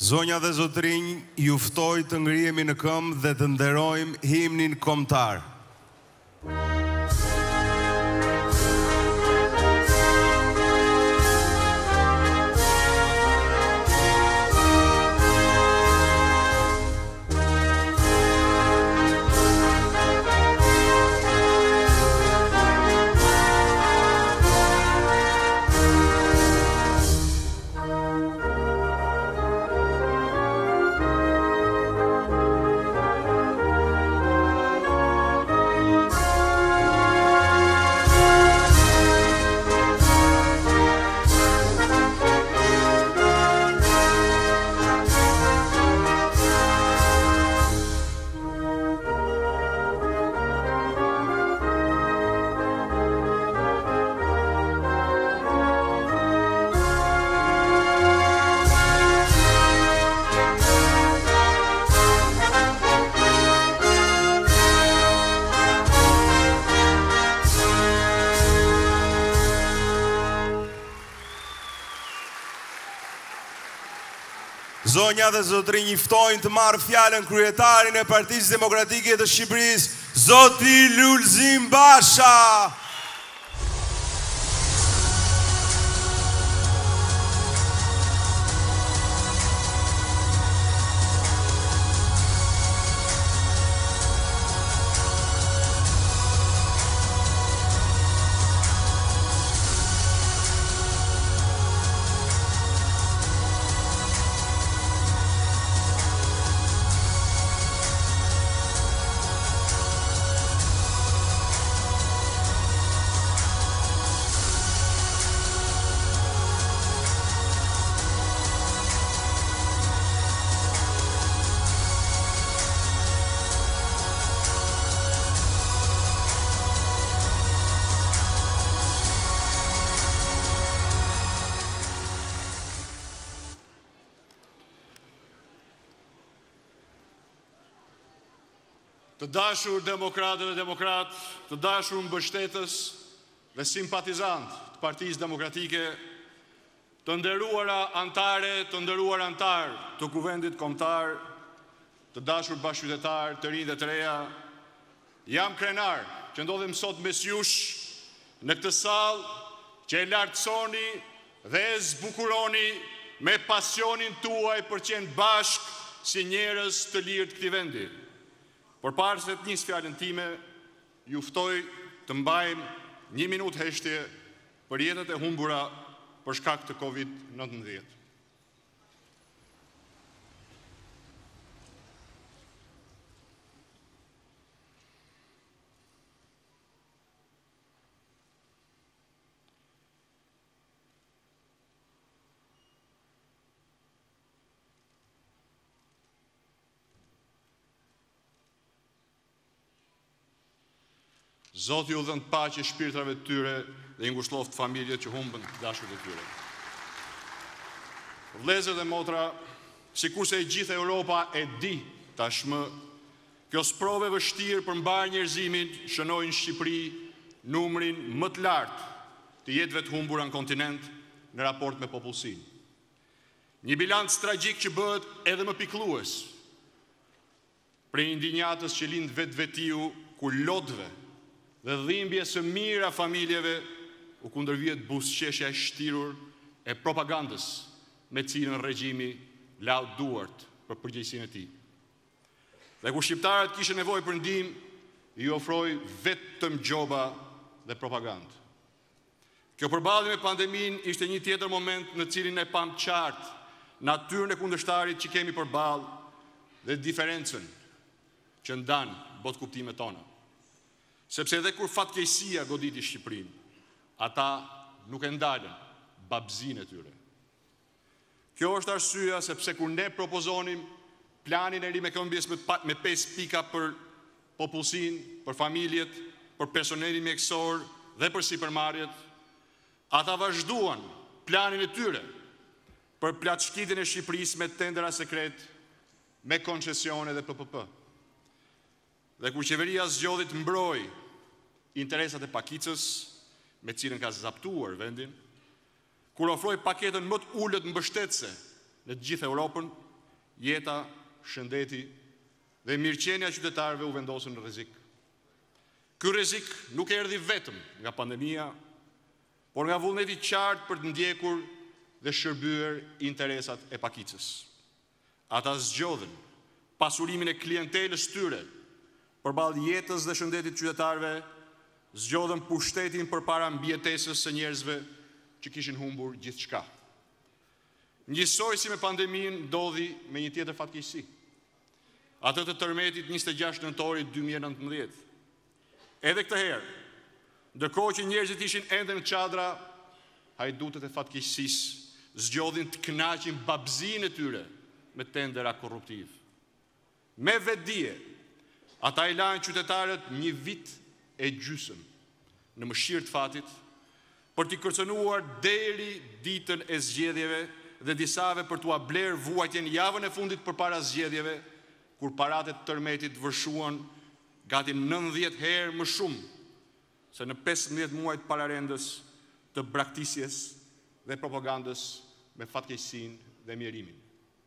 Zonja dhe zotrinj, ju ftoj të ngrihemi në këmbë dhe të nderojmë himnin kombëtar. Zonja dhe zotrinj, i ftojnë të marrë fjalën kryetarin e Partisë Demokratike të Shqipërisë, zoti Lulzim Basha. Të dashur demokratë dhe demokrat, të dashur mbështetës dhe simpatizant të Partisë Demokratike, të nderuara antare, të nderuar antar të Kuvendit Kombëtar, të dashur bashkëqytetar, të rinj dhe të reja, jam krenar që ndodhem sot mes jush në këtë sallë që e lartësoni dhe e zbukuroni me pasionin tuaj për qenë bashkë si njerëz të lirë të këtij vendi. Por parë se të njësë fjallën time, ju ftoj të mbajmë 1 minutë heshtje për jetët e humbura për shkak të COVID-19. Zoti ju dhënë paqe shpirtrave të tyre dhe i ngushëlloft familjet që humbën dashur të tyre. Vëllezër dhe motra, sikurse e gjithë Europa e di tashmë, kjo sprove vështirë për mbar njerëzimin shënoi në Shqipëri numrin më të lartë të jetëve të humbura në kontinent në raport me popullsinë. Një bilanc tragjik që bëhet edhe më pikëllues prej indinjatës që lind vetvetiu kur lodhve dhe dhimbje së mira familjeve u kundërvjet buzëqeshja e shtirur e propagandës me cilën regjimi lau duart për përgjegjësinë e tij. Dhe kur shqiptarët kishin nevojë për ndihmë, i ofroi vetëm gjoba dhe propagandë. Kjo përballje me pandeminë ishte një tjetër moment në cilin e pam qartë natyrën e kundërshtarit që kemi përballë dhe diferencën që ndan botë kuptimet tona. Sepse edhe kur fatkeqësia goditi Shqipërinë, ata nuk e ndalën babzinë e tyre. Kjo është arsyeja sepse kur ne propozonim planin e ri me këmbjes me 5 pika për popullsinë, për familjet, për personelin mjekësor dhe për sipërmarrjet, ata vazhduan planin e tyre për plaçshkitjen e Shqipërisë me tendera sekret, me koncesione dhe PPP. Dhe kur qeveria zgjodhi të mbrojë interesat e pakicës, me cilën ka zaptuar vendin, kur ofroi paketën më të ulët mbështetëse në të gjithë Europën, jeta, shëndeti dhe mirëqenia e qytetarëve u vendosën në rrezik. Ky rrezik nuk erdhi vetëm nga pandemia, por nga vullneti i qartë për të ndjekur dhe shërbyer interesat e pakicës. Ata zgjodhen pasurimin e klientelës tyre përballë jetës dhe shëndetit qytetarëve, zgjodhen pushtetin përpara mbijetesës së njerëzve që kishin humbur gjithçka. Njësoj si me pandeminë ndodhi me një tjetër fatkeqësi. Atë të tërmetit 26 nëntorit 2019. Edhe këtë herë, ndërkohë që njerëzit ishin ende në çadra, hajdutët e fatkeqësisë zgjodhin të kënaqin babzinë e tyre me tendera korruptiv. Me vetdije, ata i lanë qytetarët një vit e gjysmë në mëshirë të fatit për t'i kërcënuar deri ditën e zgjedhjeve dhe disave për t'u bler vuajtjen javën e fundit përpara zgjedhjeve, kur paratë e tërmetit vërshuan gati 90 herë më shumë se në 15 muajt pararendës të braktisjes dhe propagandës me fatkeqësinë dhe mjerimin.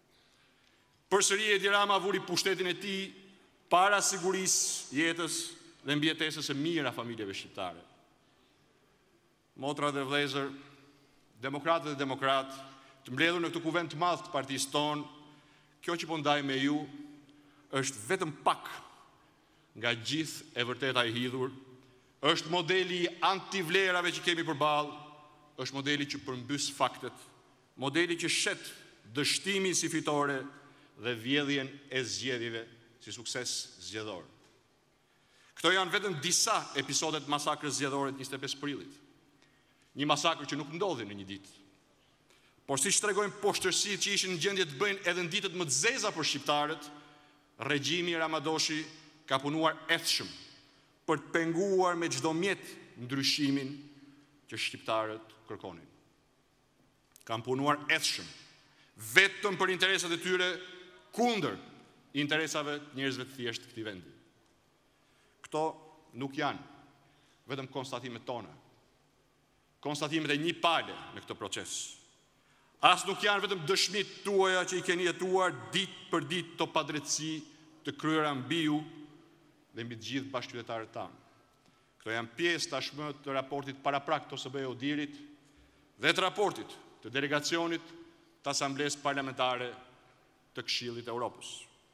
Përsëri Edi Rama vuri pushtetin e tij para sigurisë jetës dhe mbijetesës së mira familjeve shqiptare. Motra dhe vëllezër, demokratë dhe demokrat, të mbledhur në këtë kuvent të madh të partisë tonë, kjo që po ndaj me ju është vetëm pak nga gjithë e vërteta e hidhur, është modeli i antivlerave që kemi përballë, është modeli që përmbys faktet, modeli që shet dështimin si fitore dhe vjedhjen e zgjedhjeve si sukses zgjedhor. Këto janë vetëm disa episodet masakrës zgjedhore të 25 prillit. Një masakër që nuk ndodhi në një ditë. Por siç tregojnë poshtërsitë që ishin në gjendje të bëjnë edhe në ditët më të zeza për shqiptarët, regjimi Ramadoshi ka punuar ethshëm për të penguar me çdo mjet ndryshimin që shqiptarët kërkonin. Kanë punuar ethshëm vetëm për interesat e tyre kundër interesave të njerëzve të thjeshtë të këtij vendi. Këto nuk janë vetëm konstatimet tona, konstatimet e një pale në këtë proces. As nuk janë vetëm dëshmitë tuaja që i keni jetuar ditë për ditë të padrejtësi të kryera mbi ju dhe mbi të gjithë bashkëqytetarët tanë. Këto janë pjesë tashmë të raportit paraprak të OSBE-Odirit dhe të raportit të delegacionit të Asamblesë Parlamentare të Këshillit të Evropës.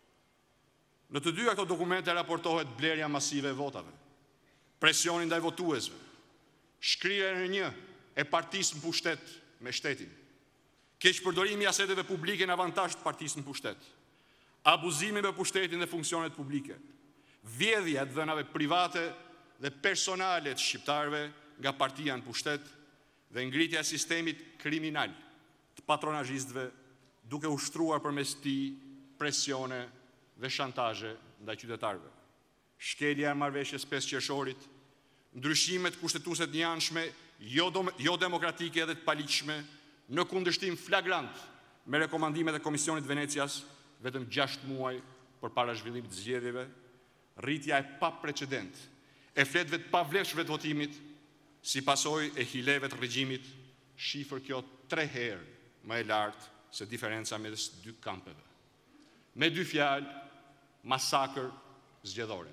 Në të dyja këto dokumente raportohet blerja masive e votave, presioni ndaj votuesve, shkrirja në një e partisë në pushtet me shtetin, keqpërdorimi i aseteve publike në avantazh të partisë në pushtet, abuzimi me pushtetin dhe funksionet publike, vjedhja të dhënave private dhe personale të shqiptarëve nga partia në pushtet dhe ngritja e sistemit kriminal të patronazhistëve duke ushtruar përmes tij presione dhe shantazhe ndaj qytetarëve. Shkelja e marrëveshjes 5 qershorit, ndryshimet kushtetuese të njanshme, jo demokratike dhe të paligjshme, në kundërshtim flagrant me rekomandimet e Komisionit Venecias vetëm 6 muaj përpara zhvillimit të zgjedhjeve, rritja e paprecedent e fletëve të pavlefshme të votimit si pasojë e hileve të regjimit, shifër kjo 3 herë më e lartë se diferenca mes dy kampeve. Me dy fjalë, masakër zgjedhore.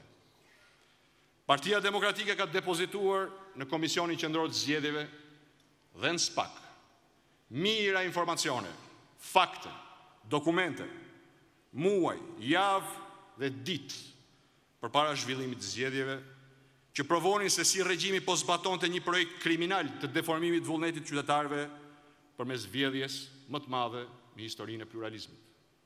Partia Demokratike ka depozituar në Komisionin Qendror të Zgjedhjeve dhe në SPAK mira informacione, fakte, dokumente, muaj, javë dhe ditë përpara zhvillimit të zgjedhjeve, që provonin se si regjimi po zbatonte një projekt kriminal të deformimit të vullnetit qytetarëve përmes vjedhjes më të madhe në historinë e pluralizmit.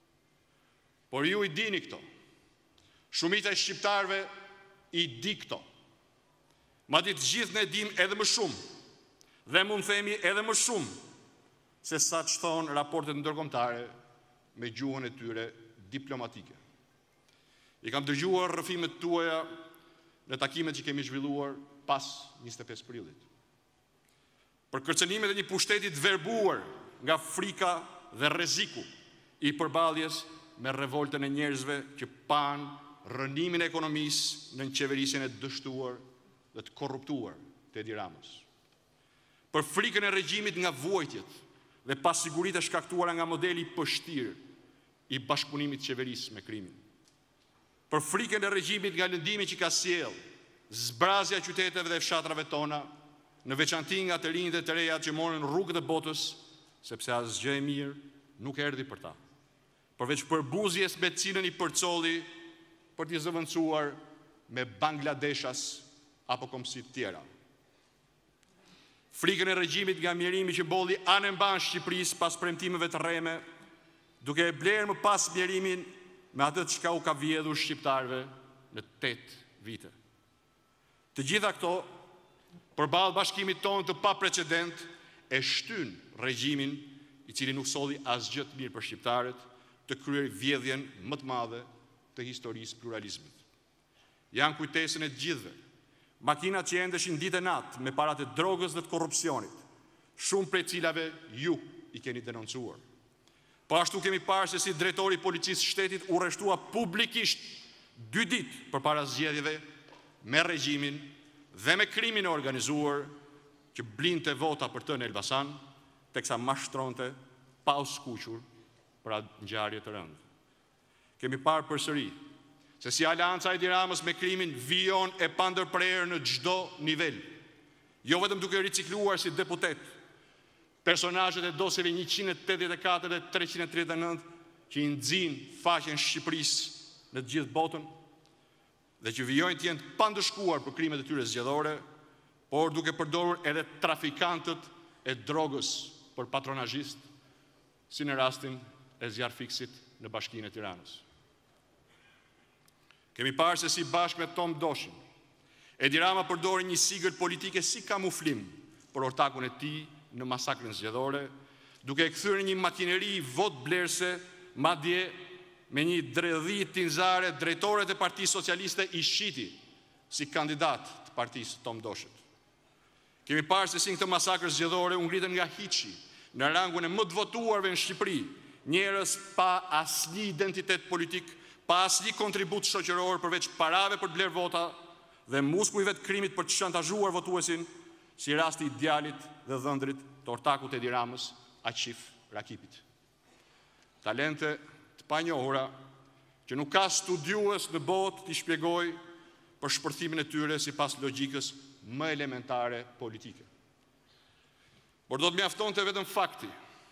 Por ju i dini këto. Shumica e shqiptarëve i di këto. Madje të gjithë ne dim edhe më shumë dhe mund themi edhe më shumë se sa që thonë raportet ndërkombëtare me gjuhën e tyre diplomatike. I kam dëgjuar rrëfimet tuaja në takimet që kemi zhvilluar pas 25 prillit. Për kërcënimet e një pushteti të verbuar nga frika dhe rreziku i përballjes me revoltën e njerëzve që panë rënimin e ekonomisë në qeverisjen e dështuar dhe të korruptuar të Edi Ramës. Për frikën e regjimit nga vuajtjet dhe pasigurit e shkaktuara nga modeli pështir i bashkëpunimit të qeverisë me krimin. Për frikën e regjimit nga lëndimi që ka sjell, zbrazja e qyteteve dhe fshatrave tona, në veçanti nga të rinjtë dhe të rejat që morën rrugët e botës, sepse asgjë e mirë nuk erdhi për ta, përveç përbuzjes me cilën i përcolli për t'i zëvendësuar me Bangladeshas apo kombësit tjera. Frikën e regjimit nga mjerimi që bolli anë e mban Shqipërisë pas premtimeve të rreme, duke e blerë më pas mjerimin me atë çka u ka vjedhur shqiptarëve në 8 vite. Të gjitha këto, përballë bashkimit tonë të paprecedent, e shtyn regjimin i cili nuk solli asgjë të mirë për shqiptarët të kryer vjedhjen më të madhe të historisë pluralizmit. Janë kujtesën e të gjithëve, makinat që endeshin ditë e natë me parat e drogës dhe të korrupsionit, shumë prej cilave ju i keni denoncuar. Po ashtu kemi parë se si drejtori i policisë shtetit u rreshtua publikisht 2 ditë përpara zgjedhjeve me regjimin dhe me krimin e organizuar që blinte vota për të në Elbasan, teksa mashtronte pa u skuqur për atë ngjarje të rëndë. Kemi parë përsëri se si Aleanca e Edi Ramës me krimin vijon e pandërprerë në çdo nivel, jo vetëm duke ricikluar si deputet personazhet e dosjeve 184 dhe 339 që i nxin faqen Shqipërisë në të gjithë botën dhe që vijojnë të jenë pandëshkuar për krimet e tyre zgjedhore, por duke përdorur edhe trafikantët e drogës për patronazhist, si në rastin e zjarfiksit në Bashkinë e Tiranës. Kemi parë se si bashkë me Tom Doshin, Edi Rama përdori një sigël politike si kamuflim për ortakun e tij në masakrën zgjedhore, duke e kthyer një makineri vot blerëse, madje me një dredhi tinzare drejtoret e Partisë Socialiste i shiti si kandidat të partisë Tom Doshit. Kemi parë se si në këtë masakrë zgjedhore u ngritën nga hiçi në rangun e më të votuarve në Shqipëri, njerëz pa asnjë identitet politik, pa asnjë kontribut shoqëror përveç parave për të blerë vota dhe muskujve të krimit për të shantazhuar votuesin, si rasti i djalit dhe dhëndrit të ortakut Edi Ramës, Aqif Rakipit. Talente të panjohura që nuk ka studiues në botë t'i shpjegoj për shpërthimin e tyre sipas logjikës më elementare politike. Por do të mjaftonte vetëm fakti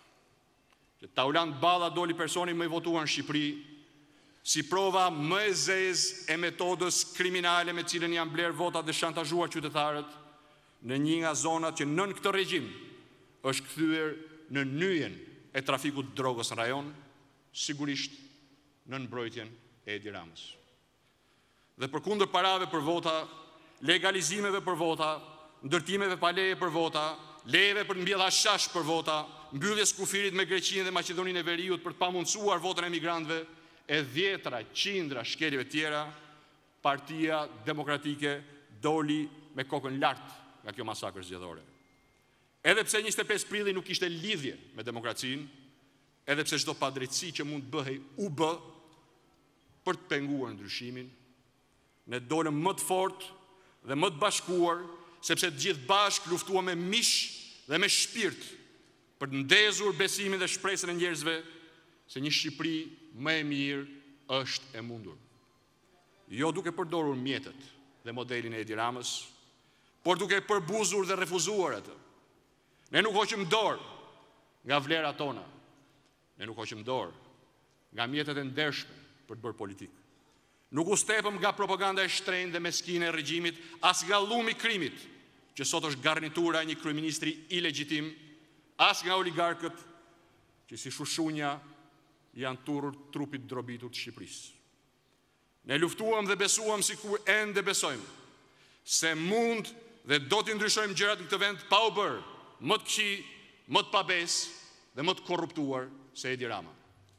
që Taulant Balla doli personi më i votuar në Shqipëri si prova më e zezë e metodës kriminale me cilën janë blerë votat dhe shantazhuar qytetarët në një nga zonat që nën këtë regjim është kthyer në nyjen e trafikut të drogës në rajon, sigurisht në mbrojtjen e Edi Ramës. Dhe përkundër parave për vota, legalizimeve për vota, ndërtimeve pa leje për vota, lejeve për mbjella shash për vota, mbylljes kufirit me Greqinë dhe Maqedoninë e Veriut për të pamundsuar votën e migrantëve, e dhjetra, qindra shkeljeve tjera, Partia Demokratike doli me kokën lart nga kjo masakrë zgjedhore. Edhe pse 25 prilli nuk kishte lidhje me demokracinë, edhe pse çdo padrejtësi që mund të bëhej u bë për të penguar ndryshimin, ne dolëm më të fortë dhe më të bashkuar, sepse të gjithë bashkë luftuam me mish dhe me shpirt për të ndezur besimin dhe shpresën e njerëzve se një Shqipëri më e mirë është e mundur. Jo duke përdorur mjetet dhe modelin e Edi Ramës, por duke përbuzur dhe refuzuar atë. Ne nuk hoqëm dorë nga vlerat tona. Ne nuk hoqëm dorë nga mjetet e ndershme për të bërë politikë. Nuk u stepëm nga propaganda e shtrenjtë dhe meskine e regjimit, as nga llumi i krimit, që sot është garnitura e një kryeministri ilegjitim, as nga oligarkët që si shushunja janë turrur trupit drobitur të Shqipërisë. Ne luftuam dhe besuam sikur ende besojmë se mund dhe do të ndryshojmë gjërat në këtë vend pa u bërë më të këqij, më të pabesë dhe më të korruptuar se Edi Rama.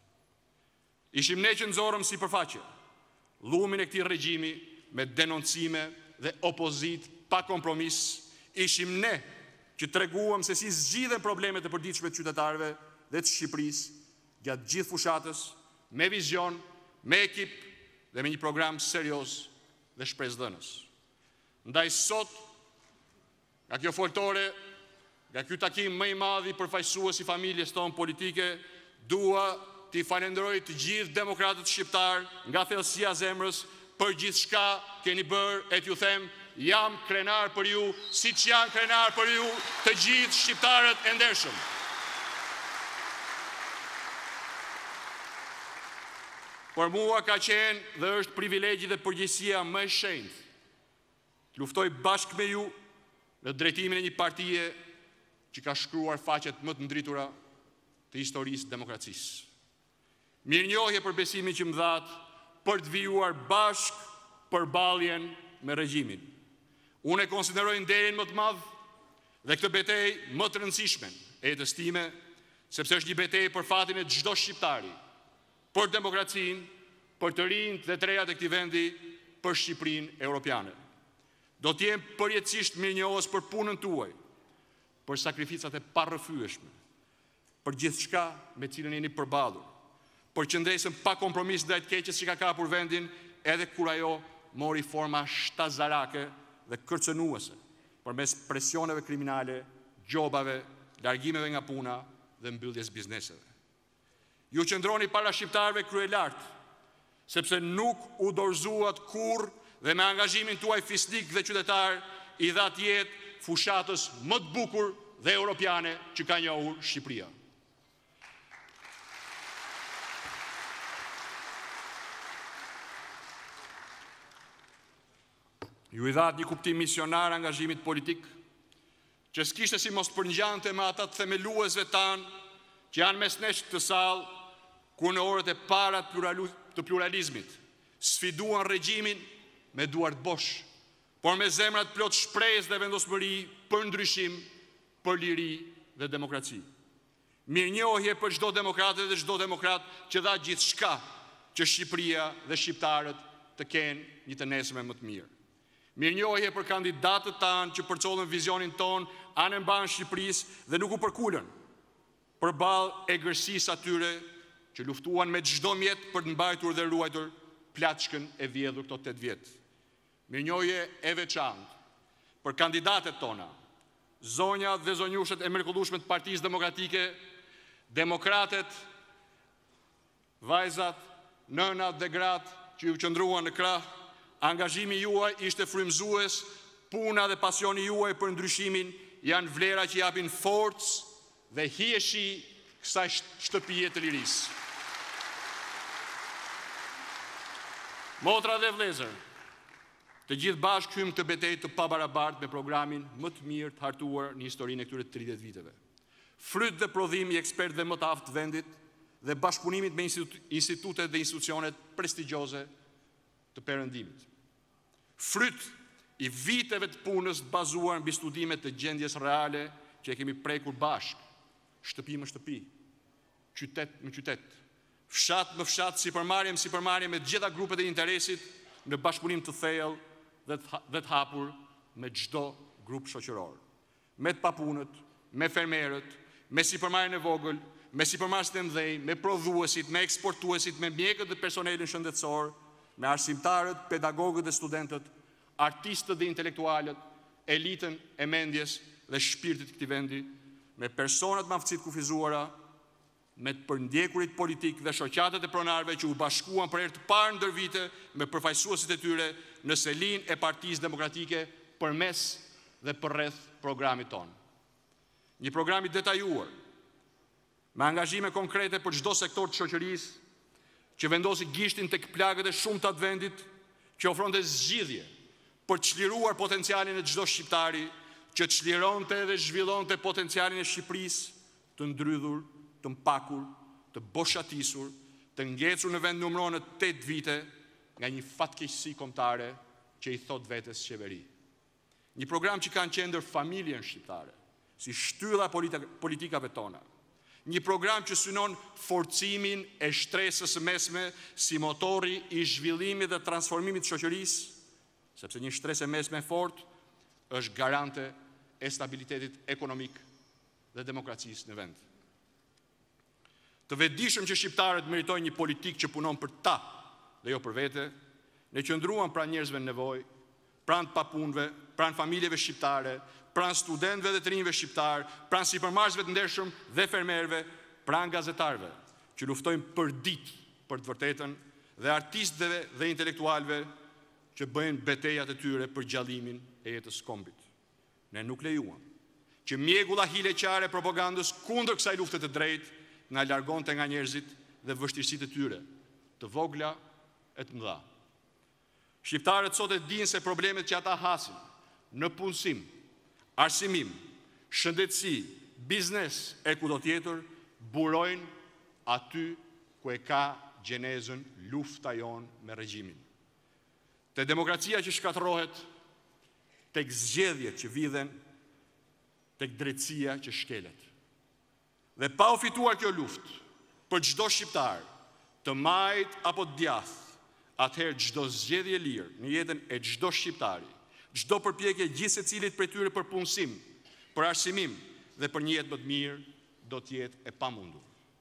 Ishim ne që nxorëm sipërfaqe llumin e këtij regjimi me denoncime dhe opozit pa kompromis. Ishim ne që treguam se si zgjidhen problemet e përditshme të qytetarëve dhe të Shqipërisë gjatë gjithë fushatës, me vizion, me ekip dhe me një program serioz dhe shpresdhënës. Ndaj sot, nga kjo foltore, nga ky takim më i madh i përfaqësues i familjes tonë politike, dua t'i falenderoj të gjithë demokratët shqiptar nga thellësia e zemrës për gjithçka keni bërë, e t'ju them, jam krenar për ju, siç janë krenar për ju të gjithë shqiptarët e ndershëm. Por mua ka qenë dhe është privilegji dhe përgjegjësia më e shenjtë të luftoj bashkë me ju në drejtimin e një partie që ka shkruar faqet më të ndritura të historisë demokracisë. Mirënjohje për besimin që më dhatë për të vijuar bashkë përballjen me regjimin. Unë e konsideroj nderin më të madh dhe këtë betejë më të rëndësishme e jetës time, sepse është një betejë për fatin e çdo shqiptari, për demokracinë, për të rinjt dhe të rejat e këtij vendi, për Shqipërinë europiane. Do të jem përjetësisht mirënjohës për punën tuaj, për sakrificat e parrëfyeshme, për gjithçka me cilën jeni përballur, për qëndresën pa kompromis ndaj të keqes që ka kapur vendin, edhe kur ajo mori forma shtazarake dhe kërcënuese, përmes presioneve kriminale, gjobave, largimeve nga puna dhe mbylljes bizneseve. Ju qëndroni para shqiptarëve krye lartë, sepse nuk u dorëzuat kurrë dhe me angazhimin tuaj fisnik dhe qytetar i dhat jetë fushatës më të bukur dhe europiane që ka njohur Shqipëria. Ju i dhat një kuptim misionar angazhimit politik, që s'kishte si mos përngjante me ata të themeluesve tanë që janë mes nesh këtë sallë, ku në orët e para të pluralizmit sfiduan regjimin me duart bosh, por me zemrat plot shpresë dhe vendosmëri për ndryshim, për liri dhe demokraci. Mirënjohje për çdo demokratë dhe çdo demokrat që dha gjithçka që Shqipëria dhe shqiptarët të kenë një të nesërme më të mirë. Mirënjohje për kandidatët tanë që përcollën vizionin ton anë mban Shqipërisë dhe nuk u përkulën përballë egërsisë atyre që luftuan me çdo mjet për të mbajtur dhe ruajtur plaçkën e vjedhur këto 8 vjet. Mirënjohje e veçantë për kandidatet tona, zonjat dhe zonjushet e mrekullueshme të Partisë Demokratike, demokratet, vajzat, nënat dhe gratë që ju qëndruan në krah. Angazhimi juaj ishte frymëzues, puna dhe pasioni juaj për ndryshimin janë vlera që japin forcë dhe hijeshi kësaj shtëpie të lirisë. Motra dhe vlezër, të gjithë bashkë hymë këtë betejë të pabarabartë me programin më të mirë të hartuar në historinë e këtyre 30 viteve. Fryt dhe prodhim i ekspertëve më të aftë të vendit dhe bashkëpunimit me institutet dhe institucionet prestigjioze të perëndimit. Fryt i viteve të punës bazuar mbi studimet të gjendjes reale që e kemi prekur bashkë, shtëpi më shtëpi, qytet më qytet, fshat më fshat, sipërmarrje me të gjitha grupet e interesit në bashkëpunim të thellë dhe të hapur me çdo grup shoqëror. Me të papunët, me fermerët, me sipërmarrjen e vogël, me sipërmarrësit e mëdhenj, me prodhuesit, me eksportuesit, me mjekët dhe personelin shëndetësor, me arsimtarët, pedagogët dhe studentët, artistët dhe intelektualët, elitën e mendjes dhe shpirtit të këtij vendi, me personat me aftësitë kufizuara, me të përndjekurit politik dhe shoqatet e pronarëve që u bashkuan për herë të parë ndër vite me përfaqësuesit e tyre në selinë e Partisë Demokratike përmes dhe përreth programit tonë. Një program i detajuar, me angazhime konkrete për çdo sektor të shoqërisë, që vendosi gishtin tek plagët e shumta të vendit, që ofronte zgjidhje për të çliruar potencialin e çdo shqiptari, që të çlironte dhe zhvillonte potencialin e Shqipërisë të ndrydhur, të mpakur, të boshatisur, të ngecur në vend numëron në 8 vite nga një fatkeqësi kombëtare që i thot vetes qeveri. Një program që kanë qendër familjen shqiptare, si shtylla politikave tona. Një program që synon forcimin e shtresës së mesme si motori i zhvillimit dhe transformimit të shoqërisë, sepse një shtresë e mesme e fortë është garante e stabilitetit ekonomik dhe demokracisë në vend. Të vetëdijshëm që shqiptarët meritojnë një politikë që punon për ta dhe jo për vete, ne qëndruan pranë njerëzve në nevojë, pranë të papunëve, pranë familjeve shqiptare, pranë studentëve dhe të rinjve shqiptar, pranë sipërmarrësve të ndershëm dhe fermerëve, pranë gazetarëve. që luftojnë për ditë për të vërtetën dhe artistëve dhe intelektualve që bëjnë betejat e tyre për gjallimin e jetës kombit. Ne nuk lejuam që mjegulla hileqare propagandës kundër kësaj lufte të drejtë na largonte nga njerëzit dhe vështirësitë e tyre, të vogla e të mëdha. Shqiptarët sot e dinë se problemet që ata hasin në punësim, arsimim, shëndetësi, biznes e kudo tjetër burojnë aty ku e ka gjenezën lufta jonë me regjimin. Te demokracia që shkatërrohet, tek zgjedhjet që vidhen, tek drejtësia që shkelet. Dhe pa u fituar kjo luftë për çdo shqiptar, të majt apo të djath, atëherë çdo zgjedhje lirë në jetën e çdo shqiptari, çdo përpjekje gjithë secilit prej tyre për punësim, për arsimim dhe për një jetë më të mirë, do të jetë e pamundur.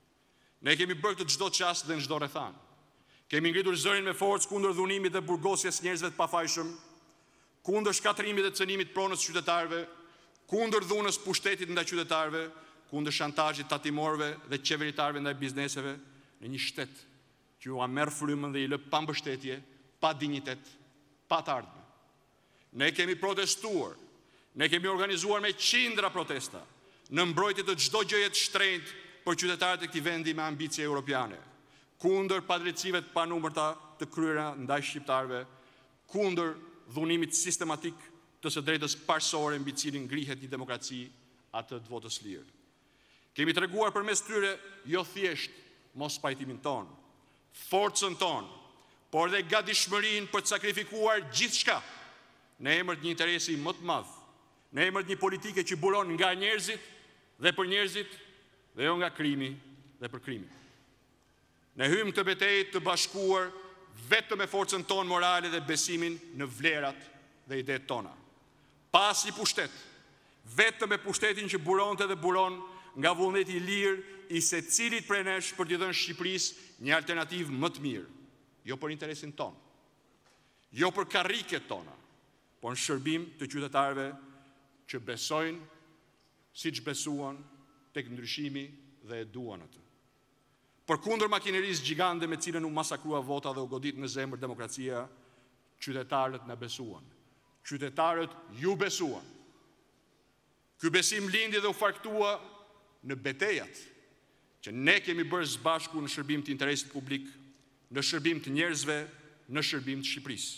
Ne kemi bërë këtë çdo çast dhe në çdo rrethan. Kemi ngritur zërin me forcë kundër dhunimit dhe burgosjes njerëzve të pafajshëm, kundër shkatërimit dhe cënimit pronës qytetarëve, kundër dhunës pushtetit ndaj qytetarëve, kundër shantazhit tatimorëve dhe qeveritarëve ndaj bizneseve në një shtet që u merr frymën dhe i lë pa mbështetje, pa dinjitet, pa të ardhme. Ne kemi protestuar, ne kemi organizuar me qindra protesta në mbrojtje të çdo gjëje të shtrenjtë për qytetarët e këtij vendi me ambicie europiane, kundër padrejtësive të panumërta të kryera ndaj shqiptarëve, kundër dhunimit sistematik të së drejtës parsorë mbi cilin ngrihet një demokraci, atë të votës lirë. Kemi treguar përmes tyre jo thjesht mos pajtimin ton, forcën ton, por dhe gatishmërinë për të sakrifikuar gjithçka në emër të një interesi më të madh, në emër të një politike që buron nga njerëzit dhe për njerëzit dhe jo nga krimi dhe për krimin. Ne hymë këtë betejë të bashkuar vetëm me forcën tonë morale dhe besimin në vlerat dhe idetë tona. Pas një pushtet, vetëm me pushtetin që buronte dhe buron nga vullneti i lirë i secilit prej nesh për t'i dhënë Shqipërisë një alternativë më të mirë, jo për interesin tonë, jo për karriket tona, por në shërbim të qytetarëve që besojnë, siç besuan tek ndryshimi dhe e duan atë. Përkundër makinerisë gjigande me cilën u masakrua vota dhe u godit në zemër demokracia, qytetarët na besuan. Qytetarët ju besuan. Ky besim lindi dhe u farktua në betejat që ne kemi bërë së bashku në shërbim të interesit publik, në shërbim të njerëzve, në shërbim të Shqipërisë.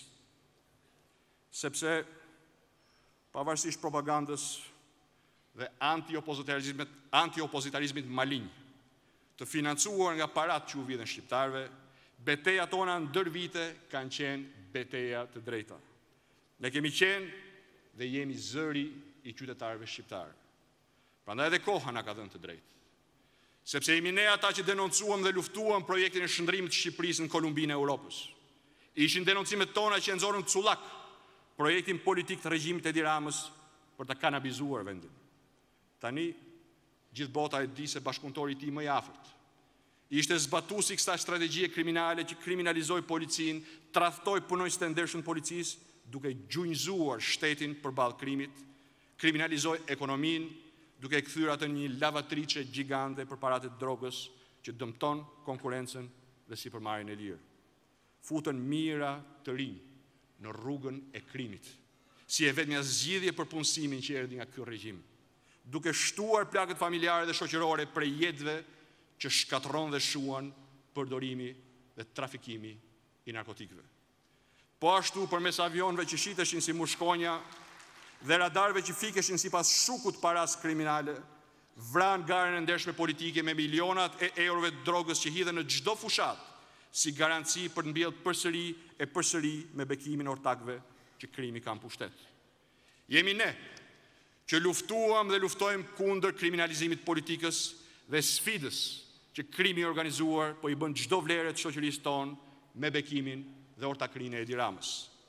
Sepse pavarësisht propagandës dhe anti-opozitarizmit malinj, të financuar nga parat që u vidhen shqiptarëve, betejat tona ndër vite kanë qenë beteja të drejta. Ne kemi qenë dhe jemi zëri i qytetarëve shqiptarë. Prandaj edhe koha na ka dhënë të drejtë. Sepse jemi ne ata që denoncuam dhe luftuam projektin e shndrimit të Shqipërisë në Kolumbinë e Europës. Ishin denoncimet tona që nxorën cullak projektin politik të regjimit Edi Ramës për të kanabizuar vendin. Tani gjithë bota e di se bashkëpunëtori i tij më i afërt ishte zbatuesi i kësaj strategjie kriminale që kriminalizoi policinë, tradhtoi punonjësit e ndershëm të policisë, duke gjunjëzuar shtetin përballë krimit, kriminalizoi ekonominë, duke kthyer atë një lavatriçe gjigande për paratë të drogës që dëmton konkurrencën dhe sipërmarrjen e lirë. Futën mijëra të rinj në rrugën e krimit, si e vetmja zgjidhje për punësimin që erdhi nga ky regjim, duke shtuar plagët familjare dhe shoqërore prej jetëve që shkatërron dhe shuan përdorimi dhe trafikimi i narkotikëve. Po ashtu përmes avionëve që shiteshin si mushkonja dhe radarëve që fikeshin sipas shukut paras kriminale, vran garën e ndershme politike me milionat e eurove të drogës që hidhen në çdo fushat, si garanci për të mbjellë përsëri me bekimin e ortakëve që krimi ka pushtet. Jemi ne që luftuam dhe luftojmë kundër kriminalizimit politikës dhe sfidës që krimi organizuar po i bën çdo vlerë të shoqërisë tonë me bekimin dhe ortakrinë e Edi Ramës.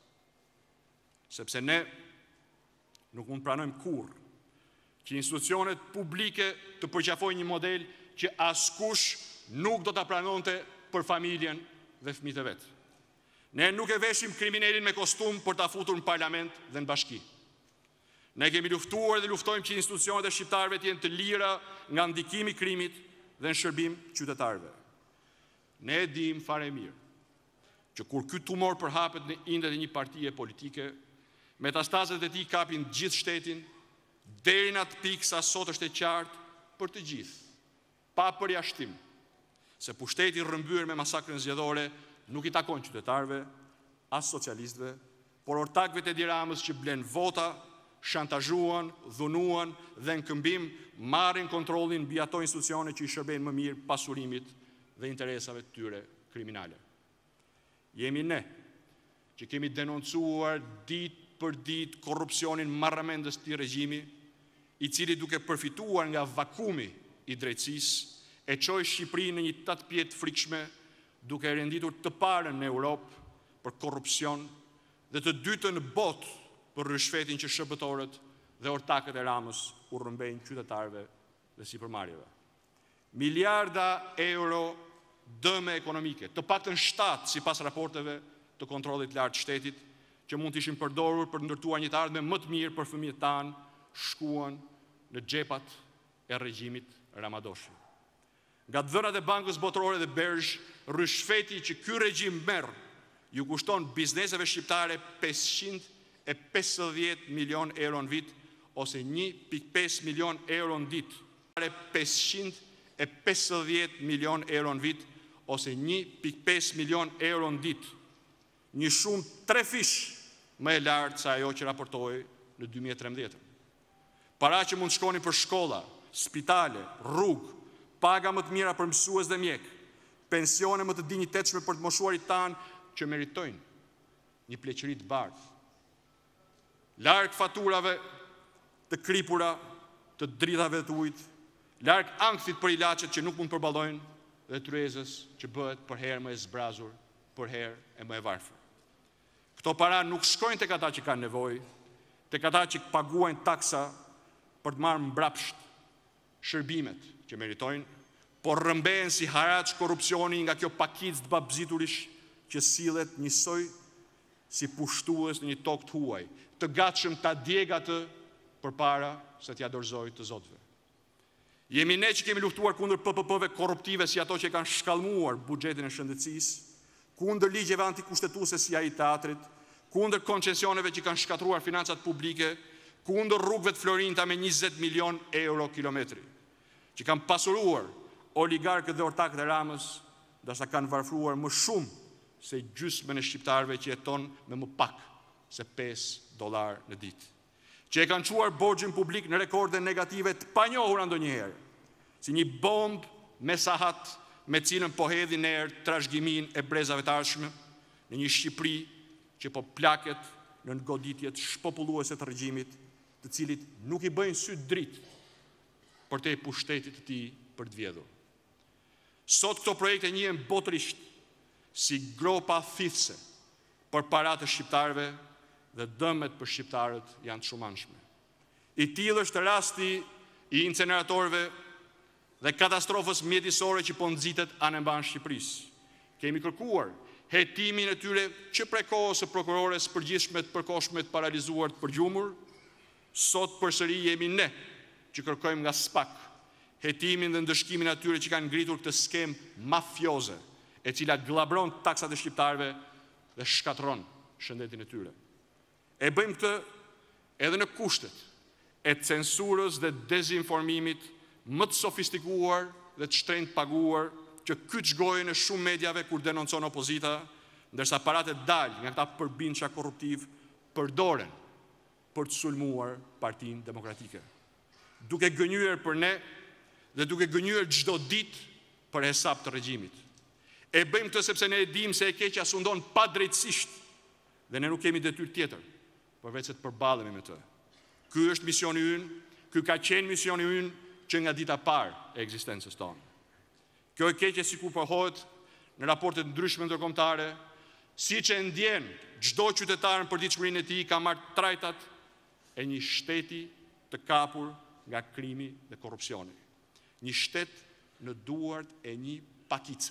Sepse ne nuk mund pranojmë kurrë që institucionet publike të përqafojnë një model që askush nuk do ta pranonte për familjen dhe fëmijët e vet. Ne nuk e veshim kriminalin me kostum për ta futur në parlament dhe në bashki. Ne kemi luftuar dhe luftojmë që institucionet e shqiptarëve të jenë të lira nga ndikimi i krimit dhe në shërbim qytetarëve. Ne e dim fare mirë që kur ky tumor përhapet në indet e një partie politike, metastazet e tij kapin gjithë shtetin, deri në atë pikë sa sot është e qartë për të gjithë, pa përjashtim, se pushteti rrëmbyer me masakrën zgjedhore nuk i takon qytetarëve, as socialistëve, por ortakëve të Edi Ramës që blen vota, shantazhuan, dhunuan dhe në këmbim marrin kontrollin mbi ato institucione që i shërbejnë më mirë pasurimit dhe interesave të tyre kriminale. Jemi ne që kemi denoncuar ditë për ditë korrupsionin marramendës të regjimi, i cili duke përfituar nga vakumi i drejtësisë e çoi Shqipërinë në një tatpjet frikshme, duke renditur të parën në Europë për korrupsion dhe të dytën në botë për rishfetin që shërbëtorët dhe ortakët e Ramës u rrëmbejnë qytetarëve dhe sipërmarrjeve. Miliarda euro dëme ekonomike, të paktën 7 sipas raporteve të kontrollit lartë shtetit, që mund të ishin përdorur për ndërtuar një të ardhme më të mirë për fëmijët tanë, shkuan në xhepat e regjimit Ramadoshi. Nga dhënat e Bankës Botërore dhe Bergj, rishfeti që ky regjim merr ju kushton bizneseve shqiptare 550 milion euro në vit, ose 1.5 milion euro në ditë. 550 milion euro në vit, ose 1.5 milion euro në ditë. Një shumë 3 fish më e lartë sa ajo që raportoi në 2013. Para që mund shkonin për shkolla, spitale, rrugë, paga më të mira për mësues dhe mjek, pensione më të dinjitetshme për të moshuarit tanë që meritojnë një pleqëri të bardhë. Larg faturave të kripura, të dridhave të ujit, larg ankthit për ilaçet që nuk mund përballojnë dhe tryezës që bëhet për herë më e zbrazur, për herë e më e varfër. Këto para nuk shkojnë tek ata që kanë nevojë, tek ata që paguajnë taksa për të marrë mbrapsht shërbimet që meritojnë, por rrëmbehen si haraç korrupsioni nga kjo pakicë të babziturish që sillet njësoj si pushtues në një tokë të huaj, të gatshëm ta djeg atë përpara se t'ia dorëzojë të zotëve. Jemi ne që kemi luftuar kundër PPP-ve korruptive si ato që kanë shkallmuar buxhetin e shëndetësisë, kundër ligjeve antikushtetuese si ai i teatrit, kundër koncesioneve që kanë shkatruar financat publike, kundër rrugëve të Florinta me 20 milion euro kilometri, që kanë pasuruar oligarkët dhe ortakët e Ramës, ndërsa kanë varfruar më shumë se gjysmën e shqiptarëve që jeton me më pak se $5 në ditë, që e kanë çuar borxhin publik në rekorde negative të panjohura ndonjëherë, si një bombë me sahat me cilën po hedhin erë trashëgimin e brezave të ardhshme në një Shqipëri që po plaket në goditjet shpopulluese të regjimit, të cilit nuk i bëjnë sy dritë për te pushtetit të tij për të vjedhur. Sot këto projekte njihen botërisht si gropa thithse për paratë të shqiptarëve dhe dëmet për shqiptarët janë të shumanshme. I tillë është rasti i inceneratorëve dhe katastrofës mjedisore që po nxitet anë mban Shqipërisë. Kemi kërkuar hetimin e tyre që prej kohës së prokurores përgjithshme të përkohshme të paralizuar të përgjumur, sot përsëri jemi ne që kërkojmë nga SPAK hetimin dhe ndëshkimin atyre që kanë ngritur këtë skemë mafioze, e cila glabron taksat e shqiptarëve dhe shkatron shëndetin e tyre. E bëjmë këtë edhe në kushtet e censurës dhe dezinformimit më të sofistikuar dhe të shtrenjtë paguar që kyçgojnë në shumë mediave kur denoncon opozita, ndërsa paratë dalë nga këta përbindësha korruptiv përdoren për të sulmuar Partinë Demokratike, duke gënjur për ne dhe duke gënjur çdo ditë për hesap të regjimit. E bëjmë këtë sepse ne e dimë se e keqja sundon padrejtësisht dhe ne nuk kemi detyrë tjetër përveç se të përballemi me të. Ky është misioni ynë, ky ka qenë misioni ynë që nga dita parë e ekzistencës tonë. Kjo e keqje sikur pohohet në raportet ndryshme ndërkombëtare, siç e ndjen çdo qytetar në përditshmërinë e tij ka marrë trajtat e një shteti të kapur nga krimi dhe korrupsioni. Një shtet në duart e një pakice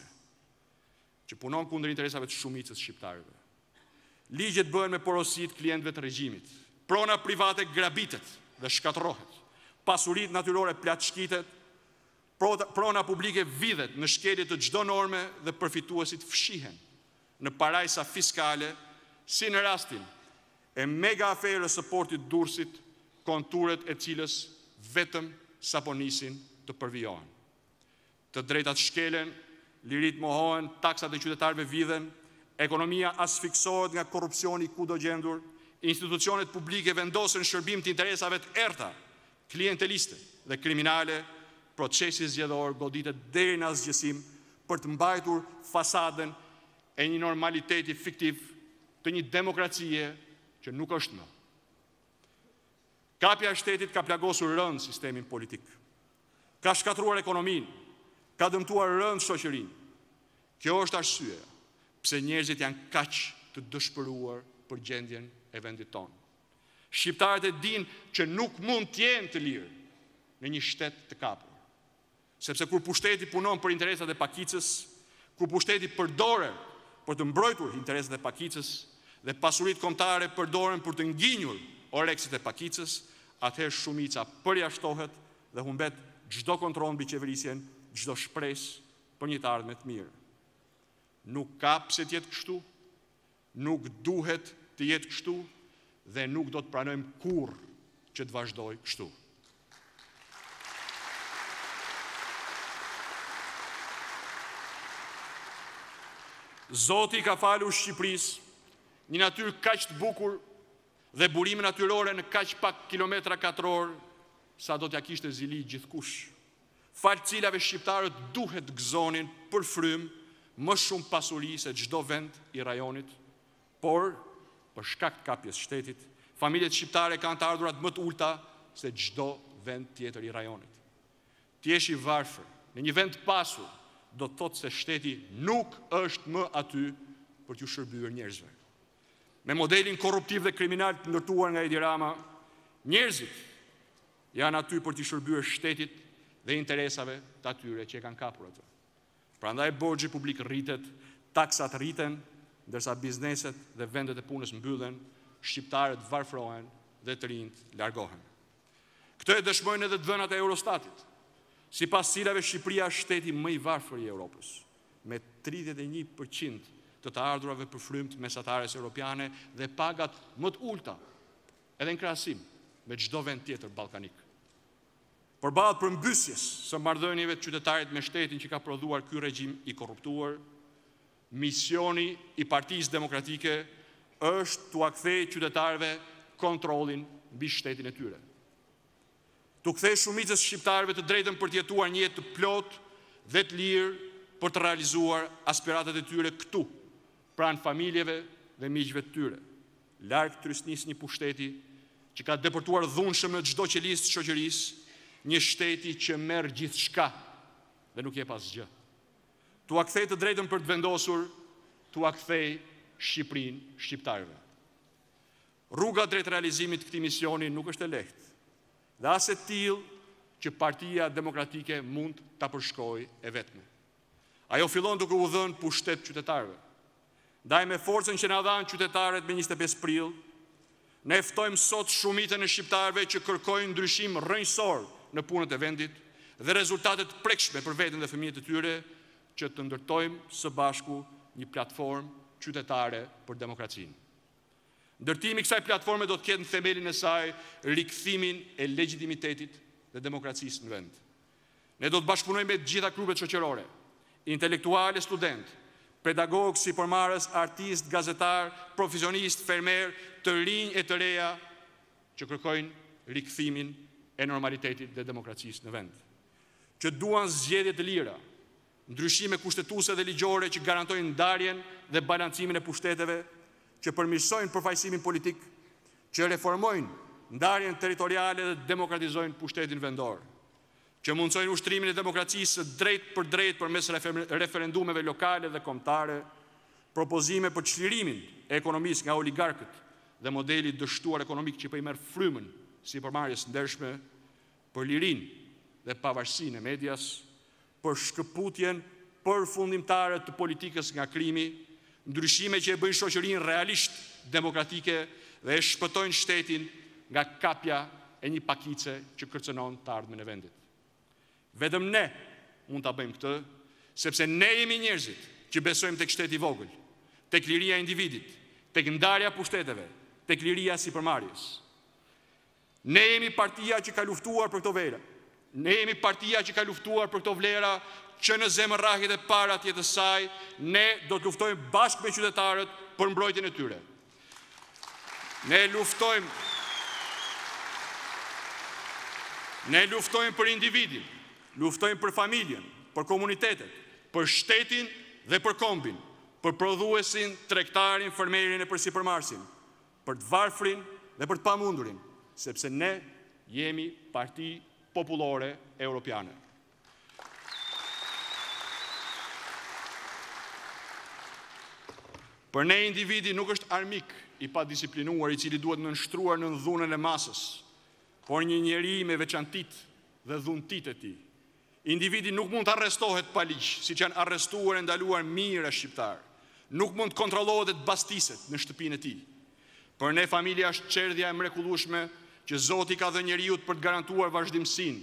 që punon kundër interesave të shumicës shqiptarëve. Ligjet bëhen me porosi të klientëve të regjimit. Prona private grabitet dhe shkatërrohet. Pasuritë natyrore plaçkitet. prona publike vidhet në shkelje të çdo norme dhe përfituesit fshihen në parajsa fiskale, si në rastin e mega aferës së portit Durrësit, konturet e cilës vetëm sapo nisin të përvijohen. Të drejtat shkelen, lirit mohohen, taksat e qytetarëve vidhen, ekonomia asfiksohet nga korrupsioni kudo gjendur, institucionet publike vendosen shërbim të interesave të errta, klienteliste dhe kriminale, procesi zgjedhor goditet deri në asgjësim për të mbajtur fasadën e një normaliteti fiktiv të një demokracie që nuk është më. Kapja e shtetit ka plagosur rënd sistemin politik, ka shkatruar ekonominë, ka dëmtuar rënd shoqërinë. Kjo është arsye pse njerëzit janë kaq të dëshpëruar për gjendjen e vendit tonë. Shqiptarët e dinë që nuk mund të jenë të lirë në një shtet të kapur. Sepse kur pushteti punon për interesat e pakicës, kur pushteti përdoret për të mbrojtur interesat e pakicës dhe pasuritë kombëtare përdoren për të ngjinjur oreksit e pakicës, atëherë shumica përjashtohet dhe humbet çdo kontroll mbi qeverisjen, çdo shpresë për një të ardhme të mirë. Nuk ka pse të jetë kështu, nuk duhet të jetë kështu dhe nuk do të pranojmë kurrë që të vazhdojë kështu. Zoti ka falur Shqipërisë një natyrë kaq të bukur dhe burime natyrore në kaq pak kilometra katror sa do t'ja kishte zili gjithkush, fal cilave shqiptarët duhet gëzonin për frym më shumë pasuri se çdo vend i rajonit, por për shkak të kapjes shtetit, familjet shqiptare kanë të ardhurat më të ulta se çdo vend tjetër i rajonit. Ti jesh i varfër në një vend të pasur, do të thotë se shteti nuk është më aty për t'ju shërbyer njerëzve. Me modelin korruptiv dhe kriminal të ndërtuar nga Edi Rama, njerëzit janë aty për t'i shërbyer shtetit dhe interesave të atyre që e kanë kapur atë. Prandaj borxhi publik rritet, taksat rriten, ndërsa bizneset dhe vendet e punës mbyllen, shqiptarët varfrohen dhe të rinjt largohen. Këtë e dëshmojnë edhe të dhënat e Eurostatit. Sipas cilave Shqipëria është shteti më i varfër i Europës, me 31% të të ardhurave për frymt mesatares europiane dhe pagat më të ulta, edhe në krahasim me çdo vend tjetër ballkanik. Përballë përmbysjes së marrëdhënieve të qytetarit me shtetin që ka prodhuar ky regjim i korruptuar, misioni i Partisë Demokratike është t'u kthejë qytetarëve kontrollin mbi shtetin e tyre. T'u kthejë shumicës shqiptarëve të drejtën për të jetuar një jetë të plotë dhe të lirë për të realizuar aspiratat e tyre këtu, pranë familjeve dhe miqve të tyre, larg trysnisë një pushteti që ka deportuar dhunshëm në çdo qelisë të shoqërisë, një shteti që merr gjithçka dhe nuk jep asgjë. T'u kthejë të drejtën për të vendosur, t'u kthejë Shqipërinë shqiptarëve. Rruga drejt realizimit të këtij misioni nuk është e lehtë. Dhe as e tillë që Partia Demokratike mund ta përshkojë e vetme. Ajo fillon duke u dhënë pushtet qytetarëve. Ndaj me forcën që na dhanë qytetarët me 25 prill, ne ftojmë sot shumicën e shqiptarëve që kërkojnë ndryshim rrënjësor në punët e vendit dhe rezultate të prekshme për veten dhe fëmijët e tyre, që të ndërtojmë së bashku një platformë qytetare për demokracinë. Ndërtimi i kësaj platforme do të ketë në themelin e saj rikthimin e legjitimitetit dhe demokracisë në vend. Ne do të bashkëpunojmë me të gjitha grupet shoqërore, intelektuale, student, pedagog, sipërmarrës, artist, gazetar, profesionist, fermer, të rinj e të reja që kërkojnë rikthimin e normalitetit dhe demokracisë në vend. Që duan zgjedhje të lira, ndryshime kushtetuese dhe ligjore që garantojnë ndarjen dhe balancimin e pushteteve, që përmirësojnë përfaqësimin politik, që reformojnë ndarjen territoriale dhe demokratizojnë pushtetin vendor, që mundsojnë ushtrimin e demokracisë drejt për drejt përmes referendumeve lokale dhe kombëtare, propozime për çlirimin e ekonomisë nga oligarkët dhe modeli dështuar ekonomik që po i merr frymën sipërmarrjes ndershme, për lirinë dhe pavarësinë e medias, për shkëputjen përfundimtare të politikës nga krimi, ndryshime që e bëjnë shoqërinë realisht demokratike dhe e shpëtojnë shtetin nga kapja e një pakice që kërcënon të ardhmen e vendit. Vetëm ne mund ta bëjmë këtë, sepse ne jemi njerëzit që besojmë tek shteti i vogël, tek liria e individit, tek ndarja e pushteteve, tek liria e sipërmarrjes. Ne jemi partia që ka luftuar për këto vlera. Ne jemi partia që ka luftuar për këto vlera, që në zemërrahjet e para të jetës saj, ne do të luftojmë bashkë me qytetarët për mbrojtjen e tyre. Ne luftojmë për individin, luftojmë për familjen, për komunitetet, për shtetin dhe për kombin, për prodhuesin, tregtarin, fermerin e për sipërmarrësin, për të varfrin dhe për të pamundurin, sepse ne jemi parti popullore europiane. Për ne individi nuk është armik i padisiplinuar i cili duhet nënshtruar në dhunën e masës, por një njeri me veçantitë dhe dhuntit e tij. Individi nuk mund të arrestohet pa ligj, siç janë arrestuar e ndaluar mijëra shqiptar. Nuk mund të kontrollohet dhe të bastiset në shtëpinë e tij. Për ne familja është çerdhja e mrekullueshme që Zoti ka dhënë njeriu për të garantuar vazhdimsinë.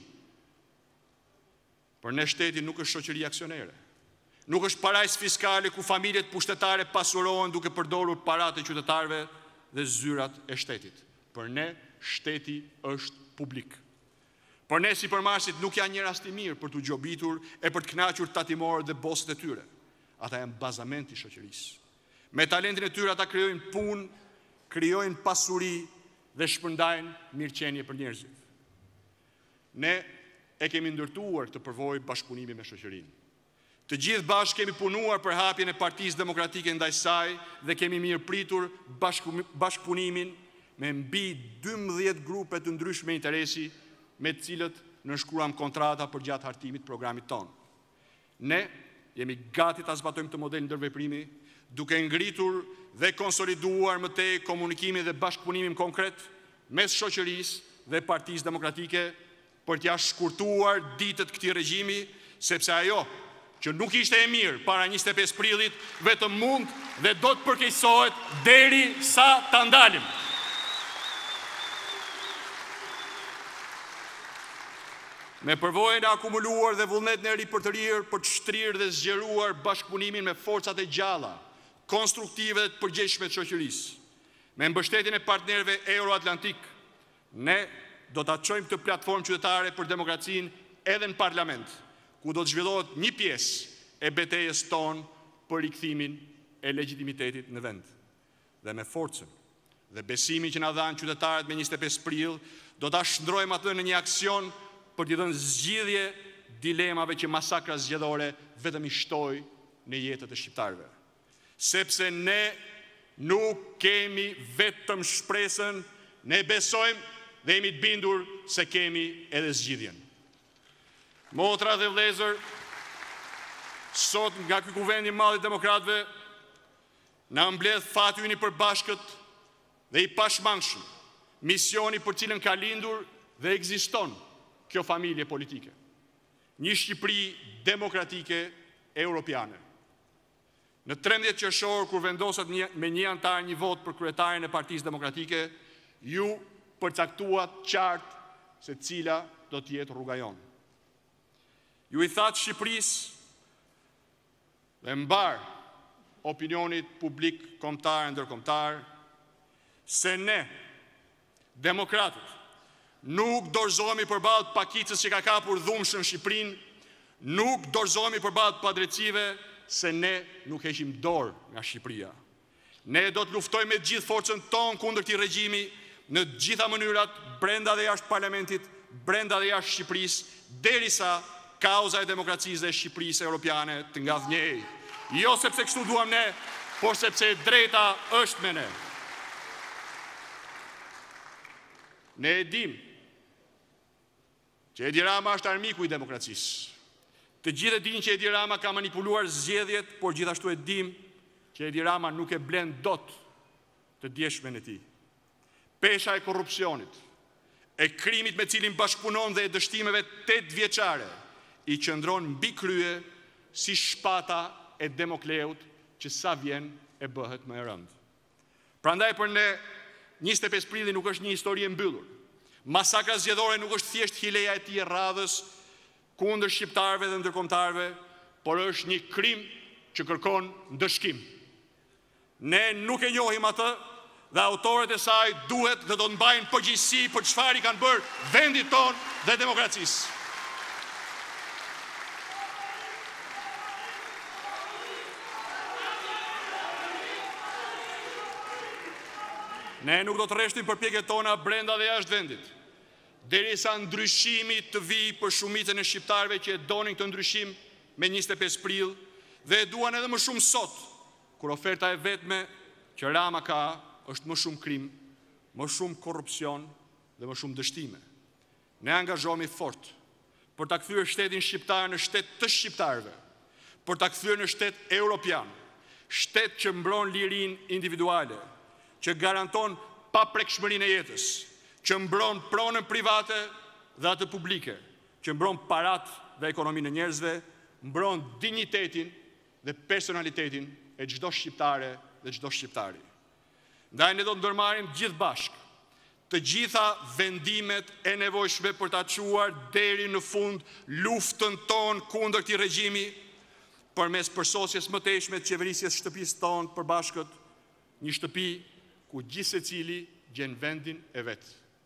Për ne shteti nuk është shoqëri aksionere. Nuk është parajsë fiskale ku familjet pushtetare pasurohen duke përdorur paratë e qytetarëve dhe zyrat e shtetit. Për ne shteti është publik. Por ne sipërmarrësit nuk janë njerëz të mirë për t'u gjobitur e për të kënaqur tatimorët dhe bosët e tyre. Ata janë bazamenti i shoqërisë. Me talentin e tyre ata krijojnë punë, krijojnë pasuri dhe shpërndajnë mirëqenie për njerëzit. Ne e kemi ndërtuar këtë përvojë bashkëpunimi me shoqërinë. Të gjithë bashkë kemi punuar për hapjen e Partisë Demokratike ndaj saj dhe kemi mirëpritur bashkëpunimin me mbi 12 grupe të ndryshme interesi me të cilët nënshkruam kontrata për gjatë hartimit programit tonë. Ne jemi gati ta zbatojmë këtë model ndërveprimi, duke ngritur dhe konsoliduar më tej komunikimin dhe bashkëpunimin konkret mes shoqërisë dhe Partisë Demokratike për t'ia shkurtuar ditët këtij regjimi, sepse ajo që nuk ishte e mirë para 25 prillit, vetëm mund dhe do të përkeqësohet deri sa ta ndalim. Me përvojën e akumuluar dhe vullnetin e ripërtërir për të shtrirë dhe zgjeruar bashkëpunimin me forcat e gjalla, konstruktive dhe të përgjegjshme të shoqërisë, me mbështetjen e partnerëve euroatlantik, ne do ta çojmë këtë platformë qytetare për demokracinë edhe në parlament, ku do të zhvillohet një pjesë e betejës tonë për rikthimin e legjitimitetit në vend. Dhe me forcën dhe besimin që na dhanë qytetarët me 25 prill, do ta shndrojmë atë në një aksion për t'i dhënë zgjidhje dilemave që masakra zgjedhore vetëm i shtoi në jetët e shqiptarëve. Sepse ne nuk kemi vetëm shpresën, ne besojmë dhe jemi të bindur se kemi edhe zgjidhjen. Motra dhe vëllezër, sot nga ky kuvend i madh i demokratëve na mbledh fati ynë i përbashkët dhe i pashmangshëm, misioni për cilën ka lindur dhe ekziston kjo familje politike. Një Shqipëri demokratike europiane. Në 13 qershor, kur vendoset me një antar një vot për kryetarin e Partisë Demokratike, ju përcaktuat qartë se cila do të jetë rruga jonë. Ju i thatë Shqipërisë dhe mbar opinionit publik kombëtar e ndërkombëtar se ne, demokratët, nuk dorëzohemi përballë pakicës që ka kapur dhumshën Shqipërinë, nuk dorëzohemi përballë padrejtësive, se ne nuk heqim dorë nga Shqipëria. Ne do të luftojmë me të gjithë forcën tonë kundër këtij regjimi në të gjitha mënyrat, brenda dhe jashtë parlamentit, brenda dhe jashtë Shqipërisë, derisa kauza e demokracisë dhe Shqipërisë europiane të ngadhnjej. Jo sepse kështu duam ne, por sepse drejta është me ne. Ne e dim që Edi Rama është armiku i demokracisë. Të gjithë e dinë që Edi Rama ka manipuluar zgjedhjet, por gjithashtu e dim që Edi Rama nuk e blen dot të djeshmen e tij. Pesha e korrupsionit, e krimit me cilin bashkëpunon dhe e dështimeve 8 vjeçare, i qëndron mbi krye si shpata e Demokleut që sa vjen e bëhet më e rëndë. Prandaj për ne 25 prilli nuk është një histori e mbyllur. Masakra zgjedhore nuk është thjesht hileja e tij e radhës, kundër shqiptarëve dhe ndërkombëtarëve, por është një krim që kërkon ndëshkim. Ne nuk e njohim atë dhe autorët e saj duhet dhe do të mbajnë përgjegjësi për çfarë i kanë bërë vendit tonë dhe demokracisë. Ne nuk do të rreshtim përpjekjet tona brenda dhe jashtë vendit, derisa ndryshimi të vijë për shumicën e shqiptarëve që e donin këtë ndryshim me 25 prill dhe e duan edhe më shumë sot, kur oferta e vetme që Rama ka është më shumë krim, më shumë korrupsion dhe më shumë dështime. Ne angazhohemi fort për ta kthyer shtetin shqiptar në shtet të shqiptarëve, për ta kthyer në shtet europian, shtet që mbron lirinë individuale, që garanton paprekshmërinë e jetës, që mbron pronën private dhe atë publike, që mbron parat dhe ekonominë e njerëzve, mbron dinjitetin dhe personalitetin e çdo shqiptare dhe çdo shqiptari. Ndaj ne do të ndërmarrim gjithë bashkë të gjitha vendimet e nevojshme për ta çuar deri në fund luftën tonë kundër këtij regjimi, përmes përsosjes më tejshme të qeverisjes shtëpisë tonë përbashkët, një shtëpi ku gjithë secili gjen vendin e vet.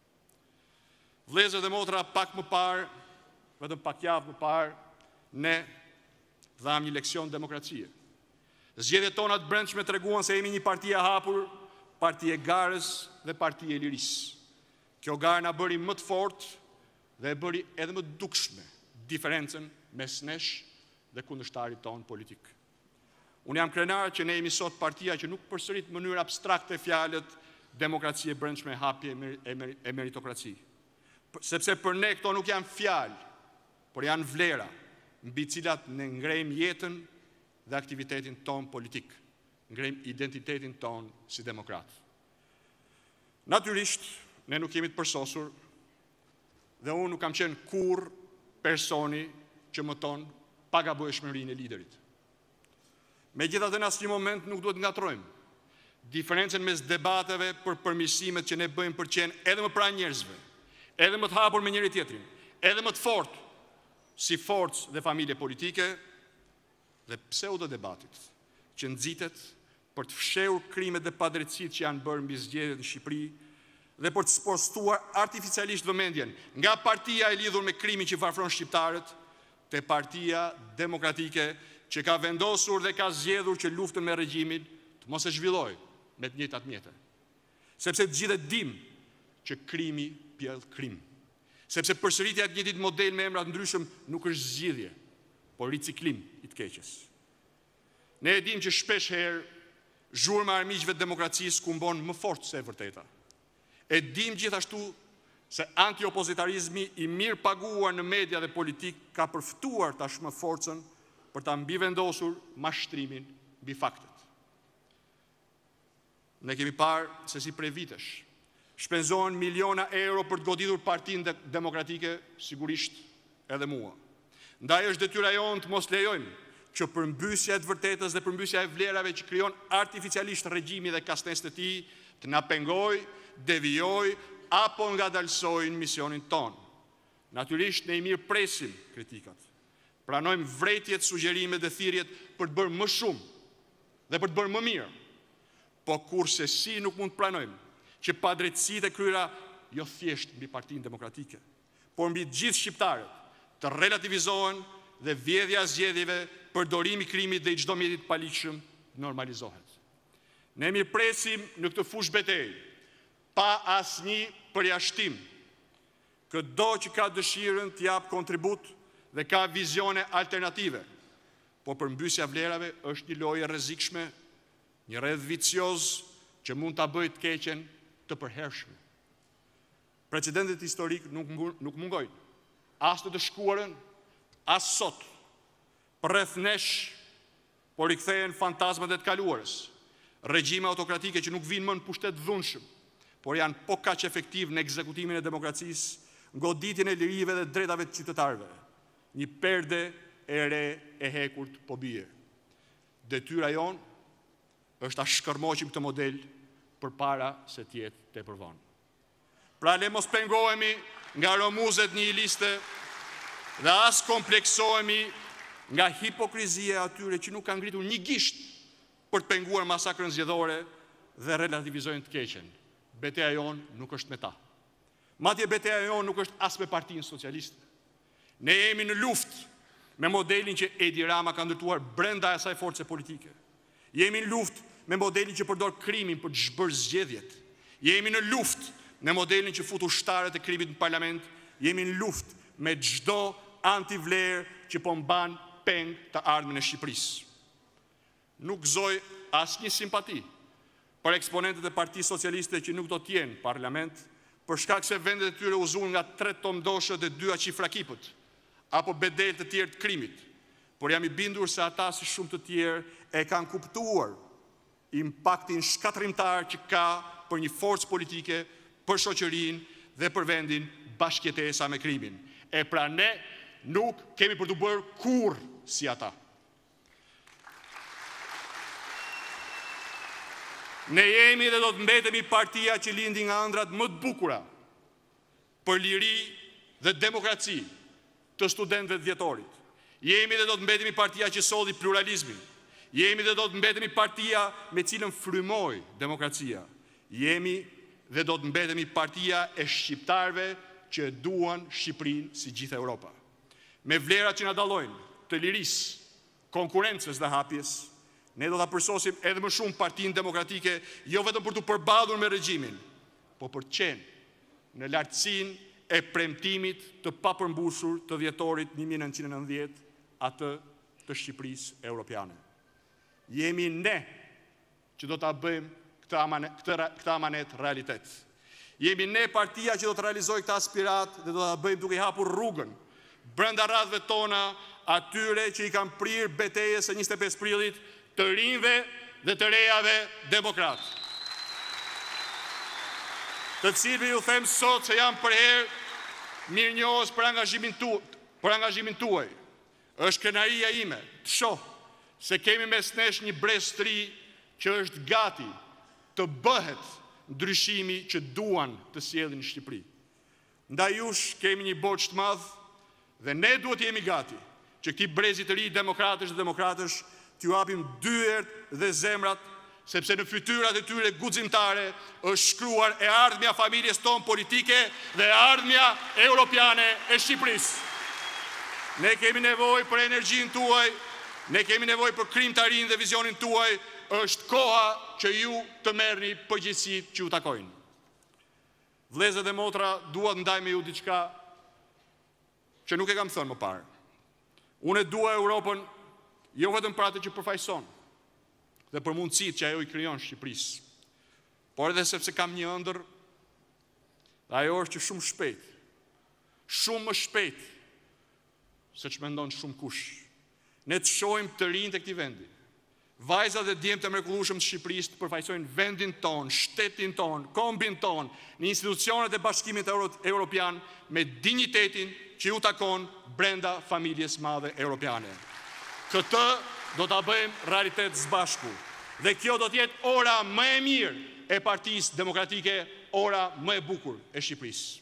Vëllezër dhe motra, pak më parë, vetëm pak javë më parë, ne dham një leksion demokracie. Zgjedhjet tona të brendshme treguan se jemi një parti e hapur, parti e garës dhe parti e lirisë. Kjo garë na bëri më të fortë dhe e bëri edhe më dukshme diferencën mes nesh dhe kundërshtarit tonë politik. Unë jam krenar që ne jemi sot partia që nuk përsërit në mënyrë abstrakte fjalët demokracie brendshme, hapje e meritokraci. Sepse për ne këto nuk janë fjalë, por janë vlera mbi cilat ne ngrejmë jetën dhe aktivitetin ton politik, ngrejmë identitetin ton si demokrat. Natyrisht, ne nuk jemi të përsosur dhe unë nuk kam qenë kurrë personi që mëton pagabojshmërinë e liderit. Megjithatë, në asnjë moment nuk duhet ngatrojmë diferencën mes debateve për përmirësimet që ne bëjmë për qenë edhe më pranë njerëzve, edhe më të hapur me njëri tjetrin, edhe më të fortë si forcë dhe familje politike, dhe pseudo debatit që nxitet për të fshehur krimet dhe padrejtësitë që janë bërë mbi zgjedhjet në Shqipëri dhe për të spostuar artificialisht vëmendjen nga partia e lidhur me krimin që varfron shqiptarët te partia demokratike që ka vendosur dhe ka zgjedhur që luftën me regjimin të mos e zhvillojë me të njëjtat mjete. Sepse të gjithë dimë që krimi pjell krim. Sepse përsëritja e të njëjtit model me emra të ndryshëm nuk është zgjidhje, por riciklim i të keqes. Ne e dimë që shpesh herë zhurma e armiqve të demokracisë kumbon më fort se e vërteta. E dimë gjithashtu se antiopozitarizmi i mirë paguar në media dhe politik ka përftuar tashmë forcën për ta mbivendosur mashtrimin mbi faktet. Ne kemi parë se si prej vitesh shpenzohen miliona euro për të goditur partinë demokratike, sigurisht edhe mua. Ndaj është detyra jonë të mos lejojmë që përmbysja e të vërtetës dhe përmbysja e vlerave që krijon artificialisht regjimi dhe kastesët e tij të na pengojë, devijojë apo ngadalsojnë misionin tonë. Natyrisht ne i mirë presim kritikat. Pranojmë vrejtjet, sugjerimet dhe thirrjet për të bërë më shumë dhe për të bërë më mirë. Po kurse si nuk mund të pranojmë që padrejtësitë e kryera jo thjesht mbi Partinë Demokratike, por mbi të gjithë shqiptarët të relativizohen dhe vjedhja e zgjedhjeve, përdorimi i krimit dhe i çdo mjeti të paligjshëm normalizohet. Ne mirëpresim në këtë fushë betejë, pa asnjë përjashtim, çdo që ka dëshirën të jap kontribut dhe ka vizione alternative, por përmbysja vlerave është një lojë e rrezikshme, një rreth vicioz që mund ta bëjë të keqen të përhershme. Precedentet historik nuk mungojnë, as të shkuarën, as sot, për rreth nesh, por i kthehen fantazmat e të kaluarës, regjime autokratike që nuk vinë më në pushtet dhunshëm, por janë po kaq efektiv në ekzekutimin e demokracisë, goditjen e lirive dhe drejtave të qytetarëve. Një perde e re e hekurt po bie. Detyra jonë është ta shkërmoqim këtë model përpara se të jetë tepër vonë. Pra le mos pengohemi nga romuzet një liste dhe as kompleksohemi nga hipokrizia atyre që nuk kanë ngritur një gisht për të penguar masakrën zgjedhore dhe relativizojnë të keqen. Betejë jonë nuk është me ta. Madje betejë jonë nuk është as me Partinë Socialiste. Ne jemi në luftë me modelin që Edi Rama ka ndërtuar brenda asaj force politike. Jemi në luftë me modelin që përdor krimin për të zhbërë zgjedhjet. Jemi në luftë me modelin që fut ushtarët e krimit në parlament. Jemi në luftë me çdo antivlerë që po mban peng të ardhmen e Shqipërisë. Nuk gëzoj asnjë simpati për eksponentët e Partisë Socialiste që nuk do të jenë parlament, për shkak se vendet e tyre u zuan nga 3 tomdoshët e 2 qifrakipët, apo bedel të tjerë të krimit, por jam i bindur se ata si shumë të tjerë e kanë kuptuar impaktin shkatrimtar që ka për një forcë politike, për shoqërinë dhe për vendin bashkëjetesa me krimin. E pra ne nuk kemi për të bërë kurrë si ata. Ne jemi dhe do të mbetemi partia që lindi nga ëndrat më të bukura për liri dhe demokraci të studentëve të dhjetorit. Jemi dhe do të mbetemi partia që solli pluralizmin. Jemi dhe do të mbetemi partia me cilën frymoi demokracia. Jemi dhe do të mbetemi partia e shqiptarëve që duan Shqipërinë si gjithë Europa. Me vlerat që na dallojnë të lirisë, konkurrencës dhe hapjes, ne do ta përsosim edhe më shumë Partinë Demokratike, jo vetëm për të përballur me regjimin, por për të qenë në lartësinë e premtimit të papërmbushur të dhjetorit 1990, atë të Shqipërisë europiane. Jemi ne që do ta bëjmë këtë amanet realitet. Jemi ne partia që do të realizojë këtë aspirat dhe do ta bëjmë duke i hapur rrugën brenda radhëve tona atyre që i kanë prirë betejës së 25 prillit, të rinjve dhe të rejave demokrat. Të cilëve ju them sot se jam përherë mirënjohës për angazhimin tuaj. Është krenaria ime të shoh se kemi mes nesh një brez të ri që është gati të bëhet ndryshimi që duan të sjellin në Shqipëri. Ndaj jush kemi një borxh të madh dhe ne duhet jemi gati që këtij brezi të ri demokratësh dhe demokratësh t'ju hapim dyert dhe zemrat, sepse në fytyrat e tyre guximtare është shkruar e ardhmja familjes tonë politike dhe e ardhmja europiane e Shqipërisë. Ne kemi nevojë për energjinë tuaj, ne kemi nevojë për krijimtarinë dhe vizionin tuaj, është koha që ju të merrni përgjegjësitë që ju takojnë. Vëllezër dhe motra, dua të ndaj me ju diçka që nuk e kam thënë më parë. Unë dua Europën jo vetëm për atë që përfaqëson dhe për mundësitë që ajo i krijon Shqipërisë, por edhe sepse kam një ëndër, dhe ajo është që shumë më shpejt se që mendon shumë kush, ne të shohim të rinjtë e këtij vendi, vajzat dhe djemtë e mrekullueshëm të Shqipërisë të përfaqësojnë vendin ton, shtetin ton, kombin ton, në institucionet e Bashkimit Evropian me dinjitetin që ju takon brenda familjes madhe europiane. Këtë do ta bëjmë realitet së bashku. Dhe kjo do të jetë ora më e mirë e Partisë Demokratike, ora më e bukur e Shqipërisë.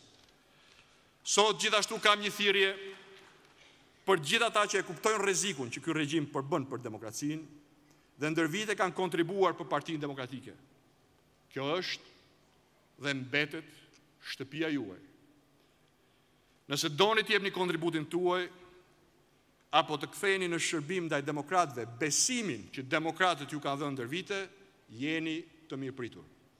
Sot gjithashtu kam një thirrje për gjithë ata që e kuptojnë rrezikun që ky regjim përbën për demokracinë dhe ndër vite kanë kontribuar për Partinë Demokratike. Kjo është dhe mbetet shtëpia juaj. Nëse doni të jepni kontributin tuaj, apo të ktheheni në shërbim ndaj demokratëve besimin që demokratët ju kanë dhënë ndër vite, jeni të mirëpritur.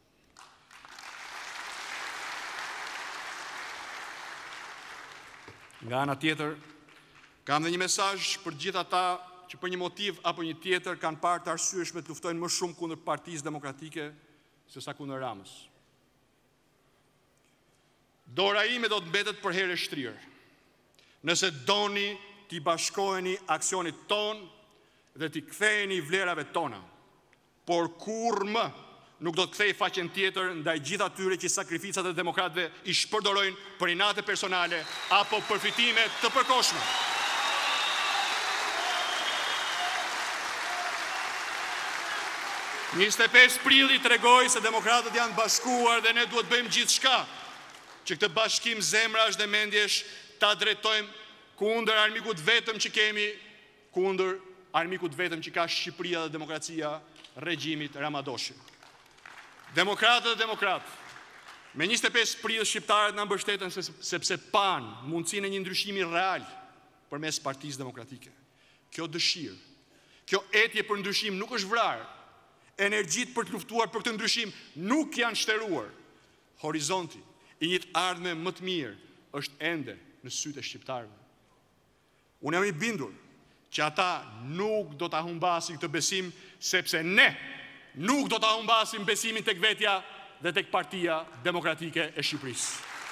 Nga ana tjetër, kam dhe një mesazh për gjithë ata që për një motiv apo një tjetër kanë parë të arsyeshme të luftojnë më shumë kundër Partisë Demokratike se sa kundër Ramës. Dora ime do të mbetet për herë e shtrirë. Nëse doni t'i bashkoheni aksionit ton dhe t'i ktheheni vlerave tona, por kurrë më nuk do të kthej faqen tjetër ndaj gjithë atyre që sakrificat e demokratëve i shpërdorojnë për inate personale apo përfitime të përkohshme. Në 25 prilli tregoi se demokratët janë bashkuar dhe ne duhet bëjmë gjithçka që këtë bashkim zemrash dhe mendjesh ta drejtojmë kundër armikut vetëm që kemi, kundër armikut vetëm që ka Shqipëria dhe demokracia, regjimit Ramadoshi. Demokratë dhe demokratë, me 25 prill shqiptarët në mbështetën sepse panë mundësinë e një ndryshimi real përmes Partisë Demokratike. Kjo dëshirë, kjo etje për ndryshim nuk është vrarë, energjitë për të luftuar për këtë ndryshim nuk janë shtëruar. Horizonti i një ardhme më të mirë është ende në sytë e shqiptarëve. Unë jam i bindur që ata nuk do ta humbasin këtë besim, sepse ne nuk do ta humbasim besimin tek vetja dhe tek Partia Demokratike e Shqipërisë.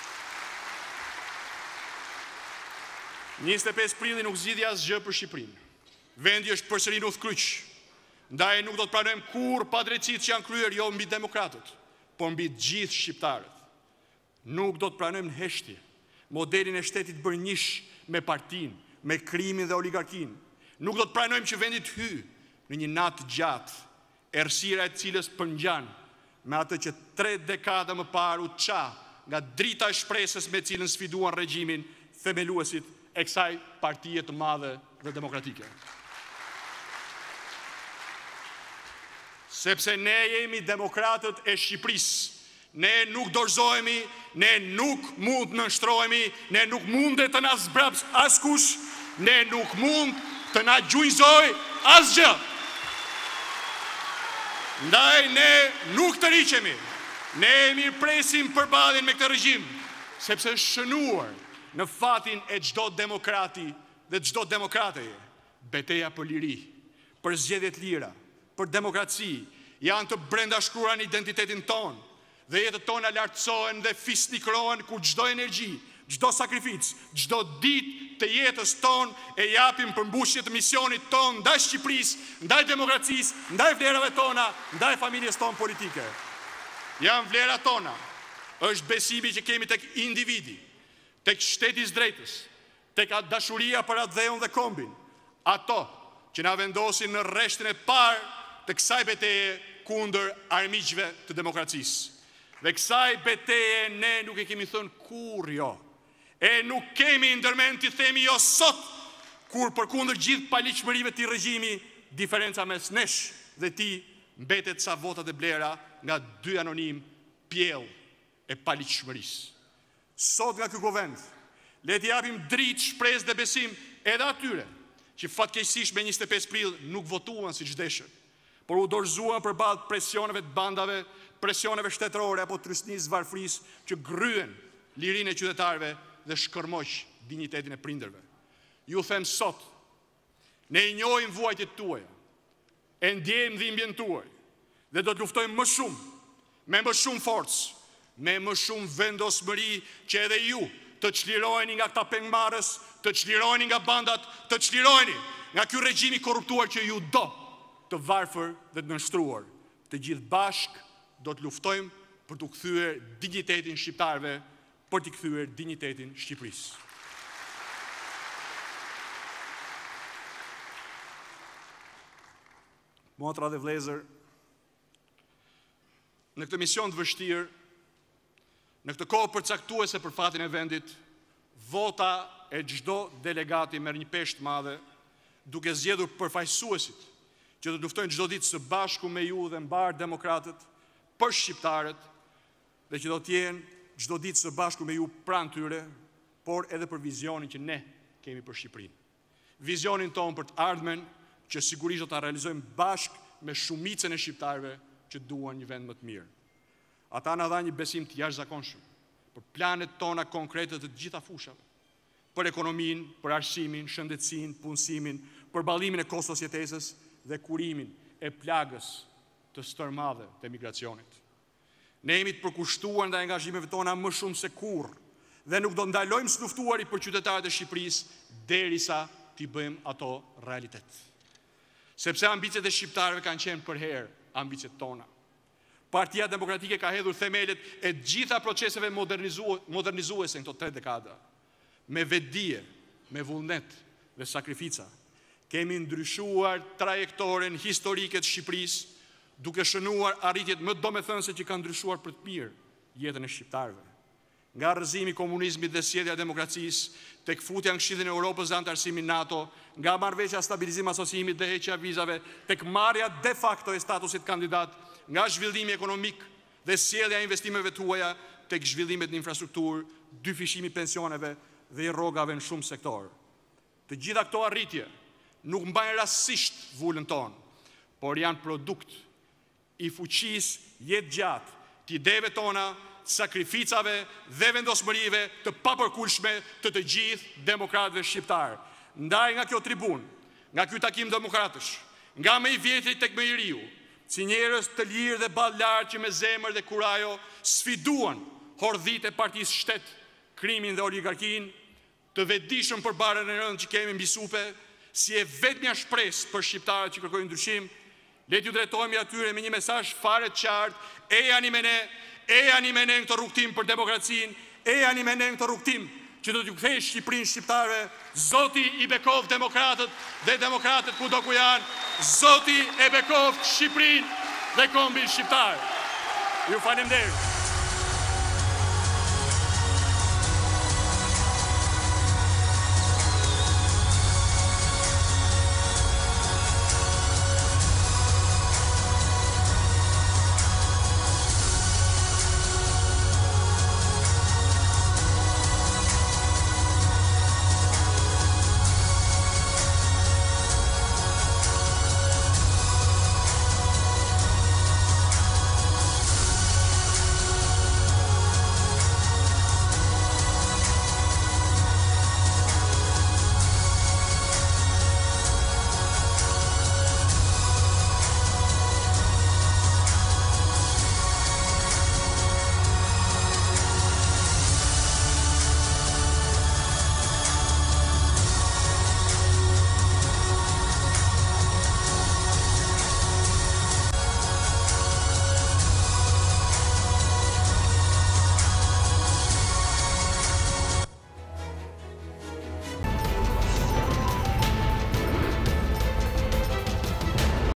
25 prilli nuk zgjidhja asgjë për Shqipërinë. Vendi është përsëri në udhkryq. Ndaj nuk do të pranojmë kurrë padrejtësitë që janë kryer jo mbi demokratët, por mbi të gjithë shqiptarët. Nuk do të pranojmë në heshtje modelin e shtetit bërnjish me partinë, me krimin dhe oligarkinë. Nuk do të pranojmë që vendi të hyjë në një natë gjatë, errësira e cilës përngjan me atë që 3 dekada më parë u ça nga drita e shpresës me cilën sfiduan regjimin themeluesit e kësaj partie të madhe dhe demokratike. Sepse ne jemi demokratët e Shqipërisë, ne nuk dorëzohemi, ne nuk mund nënshtrohemi, ne nuk mundet të na zbraps askush, ne nuk mund të na gjujzoj asgjë. Ndaj ne nuk të riqemi, ne mirëpresim përballjen me këtë regjim, sepse është shënuar në fatin e çdo demokrati dhe çdo demokrateje. Betejë për liri, për zgjedhje të lira, për demokraci, janë të brendashkruara në identitetin ton, dhe jetët tona lartësohen dhe fisnikrohen ku çdo energji, çdo sakrificë, çdo ditë të jetës ton e japim për mbushje të misionit ton ndaj Shqipërisë, ndaj demokracisë, ndaj vlerave tona, ndaj familjes ton politike. Janë vlerat tona, është besimi që kemi tek individi, tek shteti i drejtës, tek dashuria për atë dheun dhe kombin, ato që na vendosin në rreshtin e parë të kësaj beteje kundër armiqve të demokracisë. Dhe kësaj beteje ne nuk e kemi thënë kur jo. E nuk kemi ndërmend të themi jo sot, kur përkundër gjithë paligjshmërive të regjimi, diferenca mes nesh dhe ti mbetet sa votat e blera nga 2 anonim pjell e paligjshmërisë. Sot nga ky kuvend, le t'i japim dritë, shpresë dhe besim edhe atyre që fatkeqësisht me 25 prill nuk votuan siç deshën, por u dorëzuan përballë presioneve të bandave, presioneve shtetërore apo trysnisë varfrisë që gryen lirinë e qytetarëve dhe shkërmoq dinjitetin e prindërve. Ju them sot, ne i njohim vuajtjet tuaja, e ndjejmë dhimbjen tuaj, dhe do të luftojmë më shumë, me më shumë forcë, me më shumë vendosmëri që edhe ju të çliroheni nga këta pengmarrës, të çliroheni nga bandat, të çliroheni nga ky regjim i korruptuar që ju do të varfër dhe të nënshtruar. Të gjithë bashkë do të luftojmë për të kthyer dinjitetin shqiptarëve, për të kthyer dinjitetin Shqipërisë. Motra dhe vëllezër, në këtë mision të vështirë, në këtë kohë përcaktuese për fatin e vendit, vota e çdo delegati merr një peshë të madhe, duke zgjedhur përfaqësuesit që do të luftojnë çdo ditë së bashku me ju dhe mbar demokratët, për shqiptarët, dhe që do të jenë çdo ditë së bashku me ju pranë tyre, por edhe për vizionin që ne kemi për Shqipërinë. Vizionin tonë për të ardhmen që sigurisht do ta realizojmë bashkë me shumicën e shqiptarëve që duan një vend më të mirë. Ata na dhanë një besim të jashtëzakonshëm për planet tona konkrete të gjitha fushave, për ekonominë, për arsimin, shëndetësinë, punësimin, për ballimin e kososjetesës dhe kurimin e plagës të stërmadhe të emigracionit. Ne jemi të përkushtuar ndaj angazhimeve tona më shumë se kurrë dhe nuk do ndalojmë së luftuari për qytetarët e Shqipërisë derisa t'i bëjmë ato realitet. Sepse ambicet e shqiptarëve kanë qenë përherë ambicet tona. Partia Demokratike ka hedhur themelet e gjitha proceseve modernizuese në këto 3 dekada. Me vetdije, me vullnet dhe sakrifica, kemi ndryshuar trajektoren historike të Shqipërisë, duke shënuar arritjet më domethënëse që kanë ndryshuar për të mirë jetën e shqiptarëve. nga rrëzimi i komunizmit dhe sjellja e demokracisë, tek futja në Këshillin e Europës dhe antarësimin NATO, nga marrëveshja stabilizim asociimit dhe heqja vizave, tek marrja de facto e statusit kandidat, nga zhvillimi ekonomik dhe sjellja e investimeve tuaja tek zhvillimet në infrastrukturë, dyfishimi i pensioneve dhe i rrogave në shumë sektor. Të gjitha këto arritje nuk mbajnë rastësisht vullën tonë, por janë produkt i fuqisë jetë gjatë të ideve tona, sakrificave dhe vendosmërive të papërkullshme të gjithë demokratëve shqiptarë. Ndaj nga kjo tribun, nga ky takim demokratësh, nga më i vjetri tek më i riu, si njerëz të lirë dhe ballar që me zemër dhe kurajo sfiduan hordhit e partisë shtet, krimin dhe oligarkin, të vetëdijshëm për barën e rëndë që kemi mbi supe, si e vetmja shpresë për shqiptarët që kërkojnë ndryshim, le t'ju drejtohemi atyre me një mesazh fare të qartë, e janë me ne në këtë rrugtim për demokracinë, e janë me ne në këtë rrugtim që do t'ju kthejë Shqipërinë shqiptarëve, Zoti i bekoft demokratët dhe demokratët kudo ku janë, Zoti e bekoft Shqipërinë dhe kombin shqiptar. Ju falenderoj.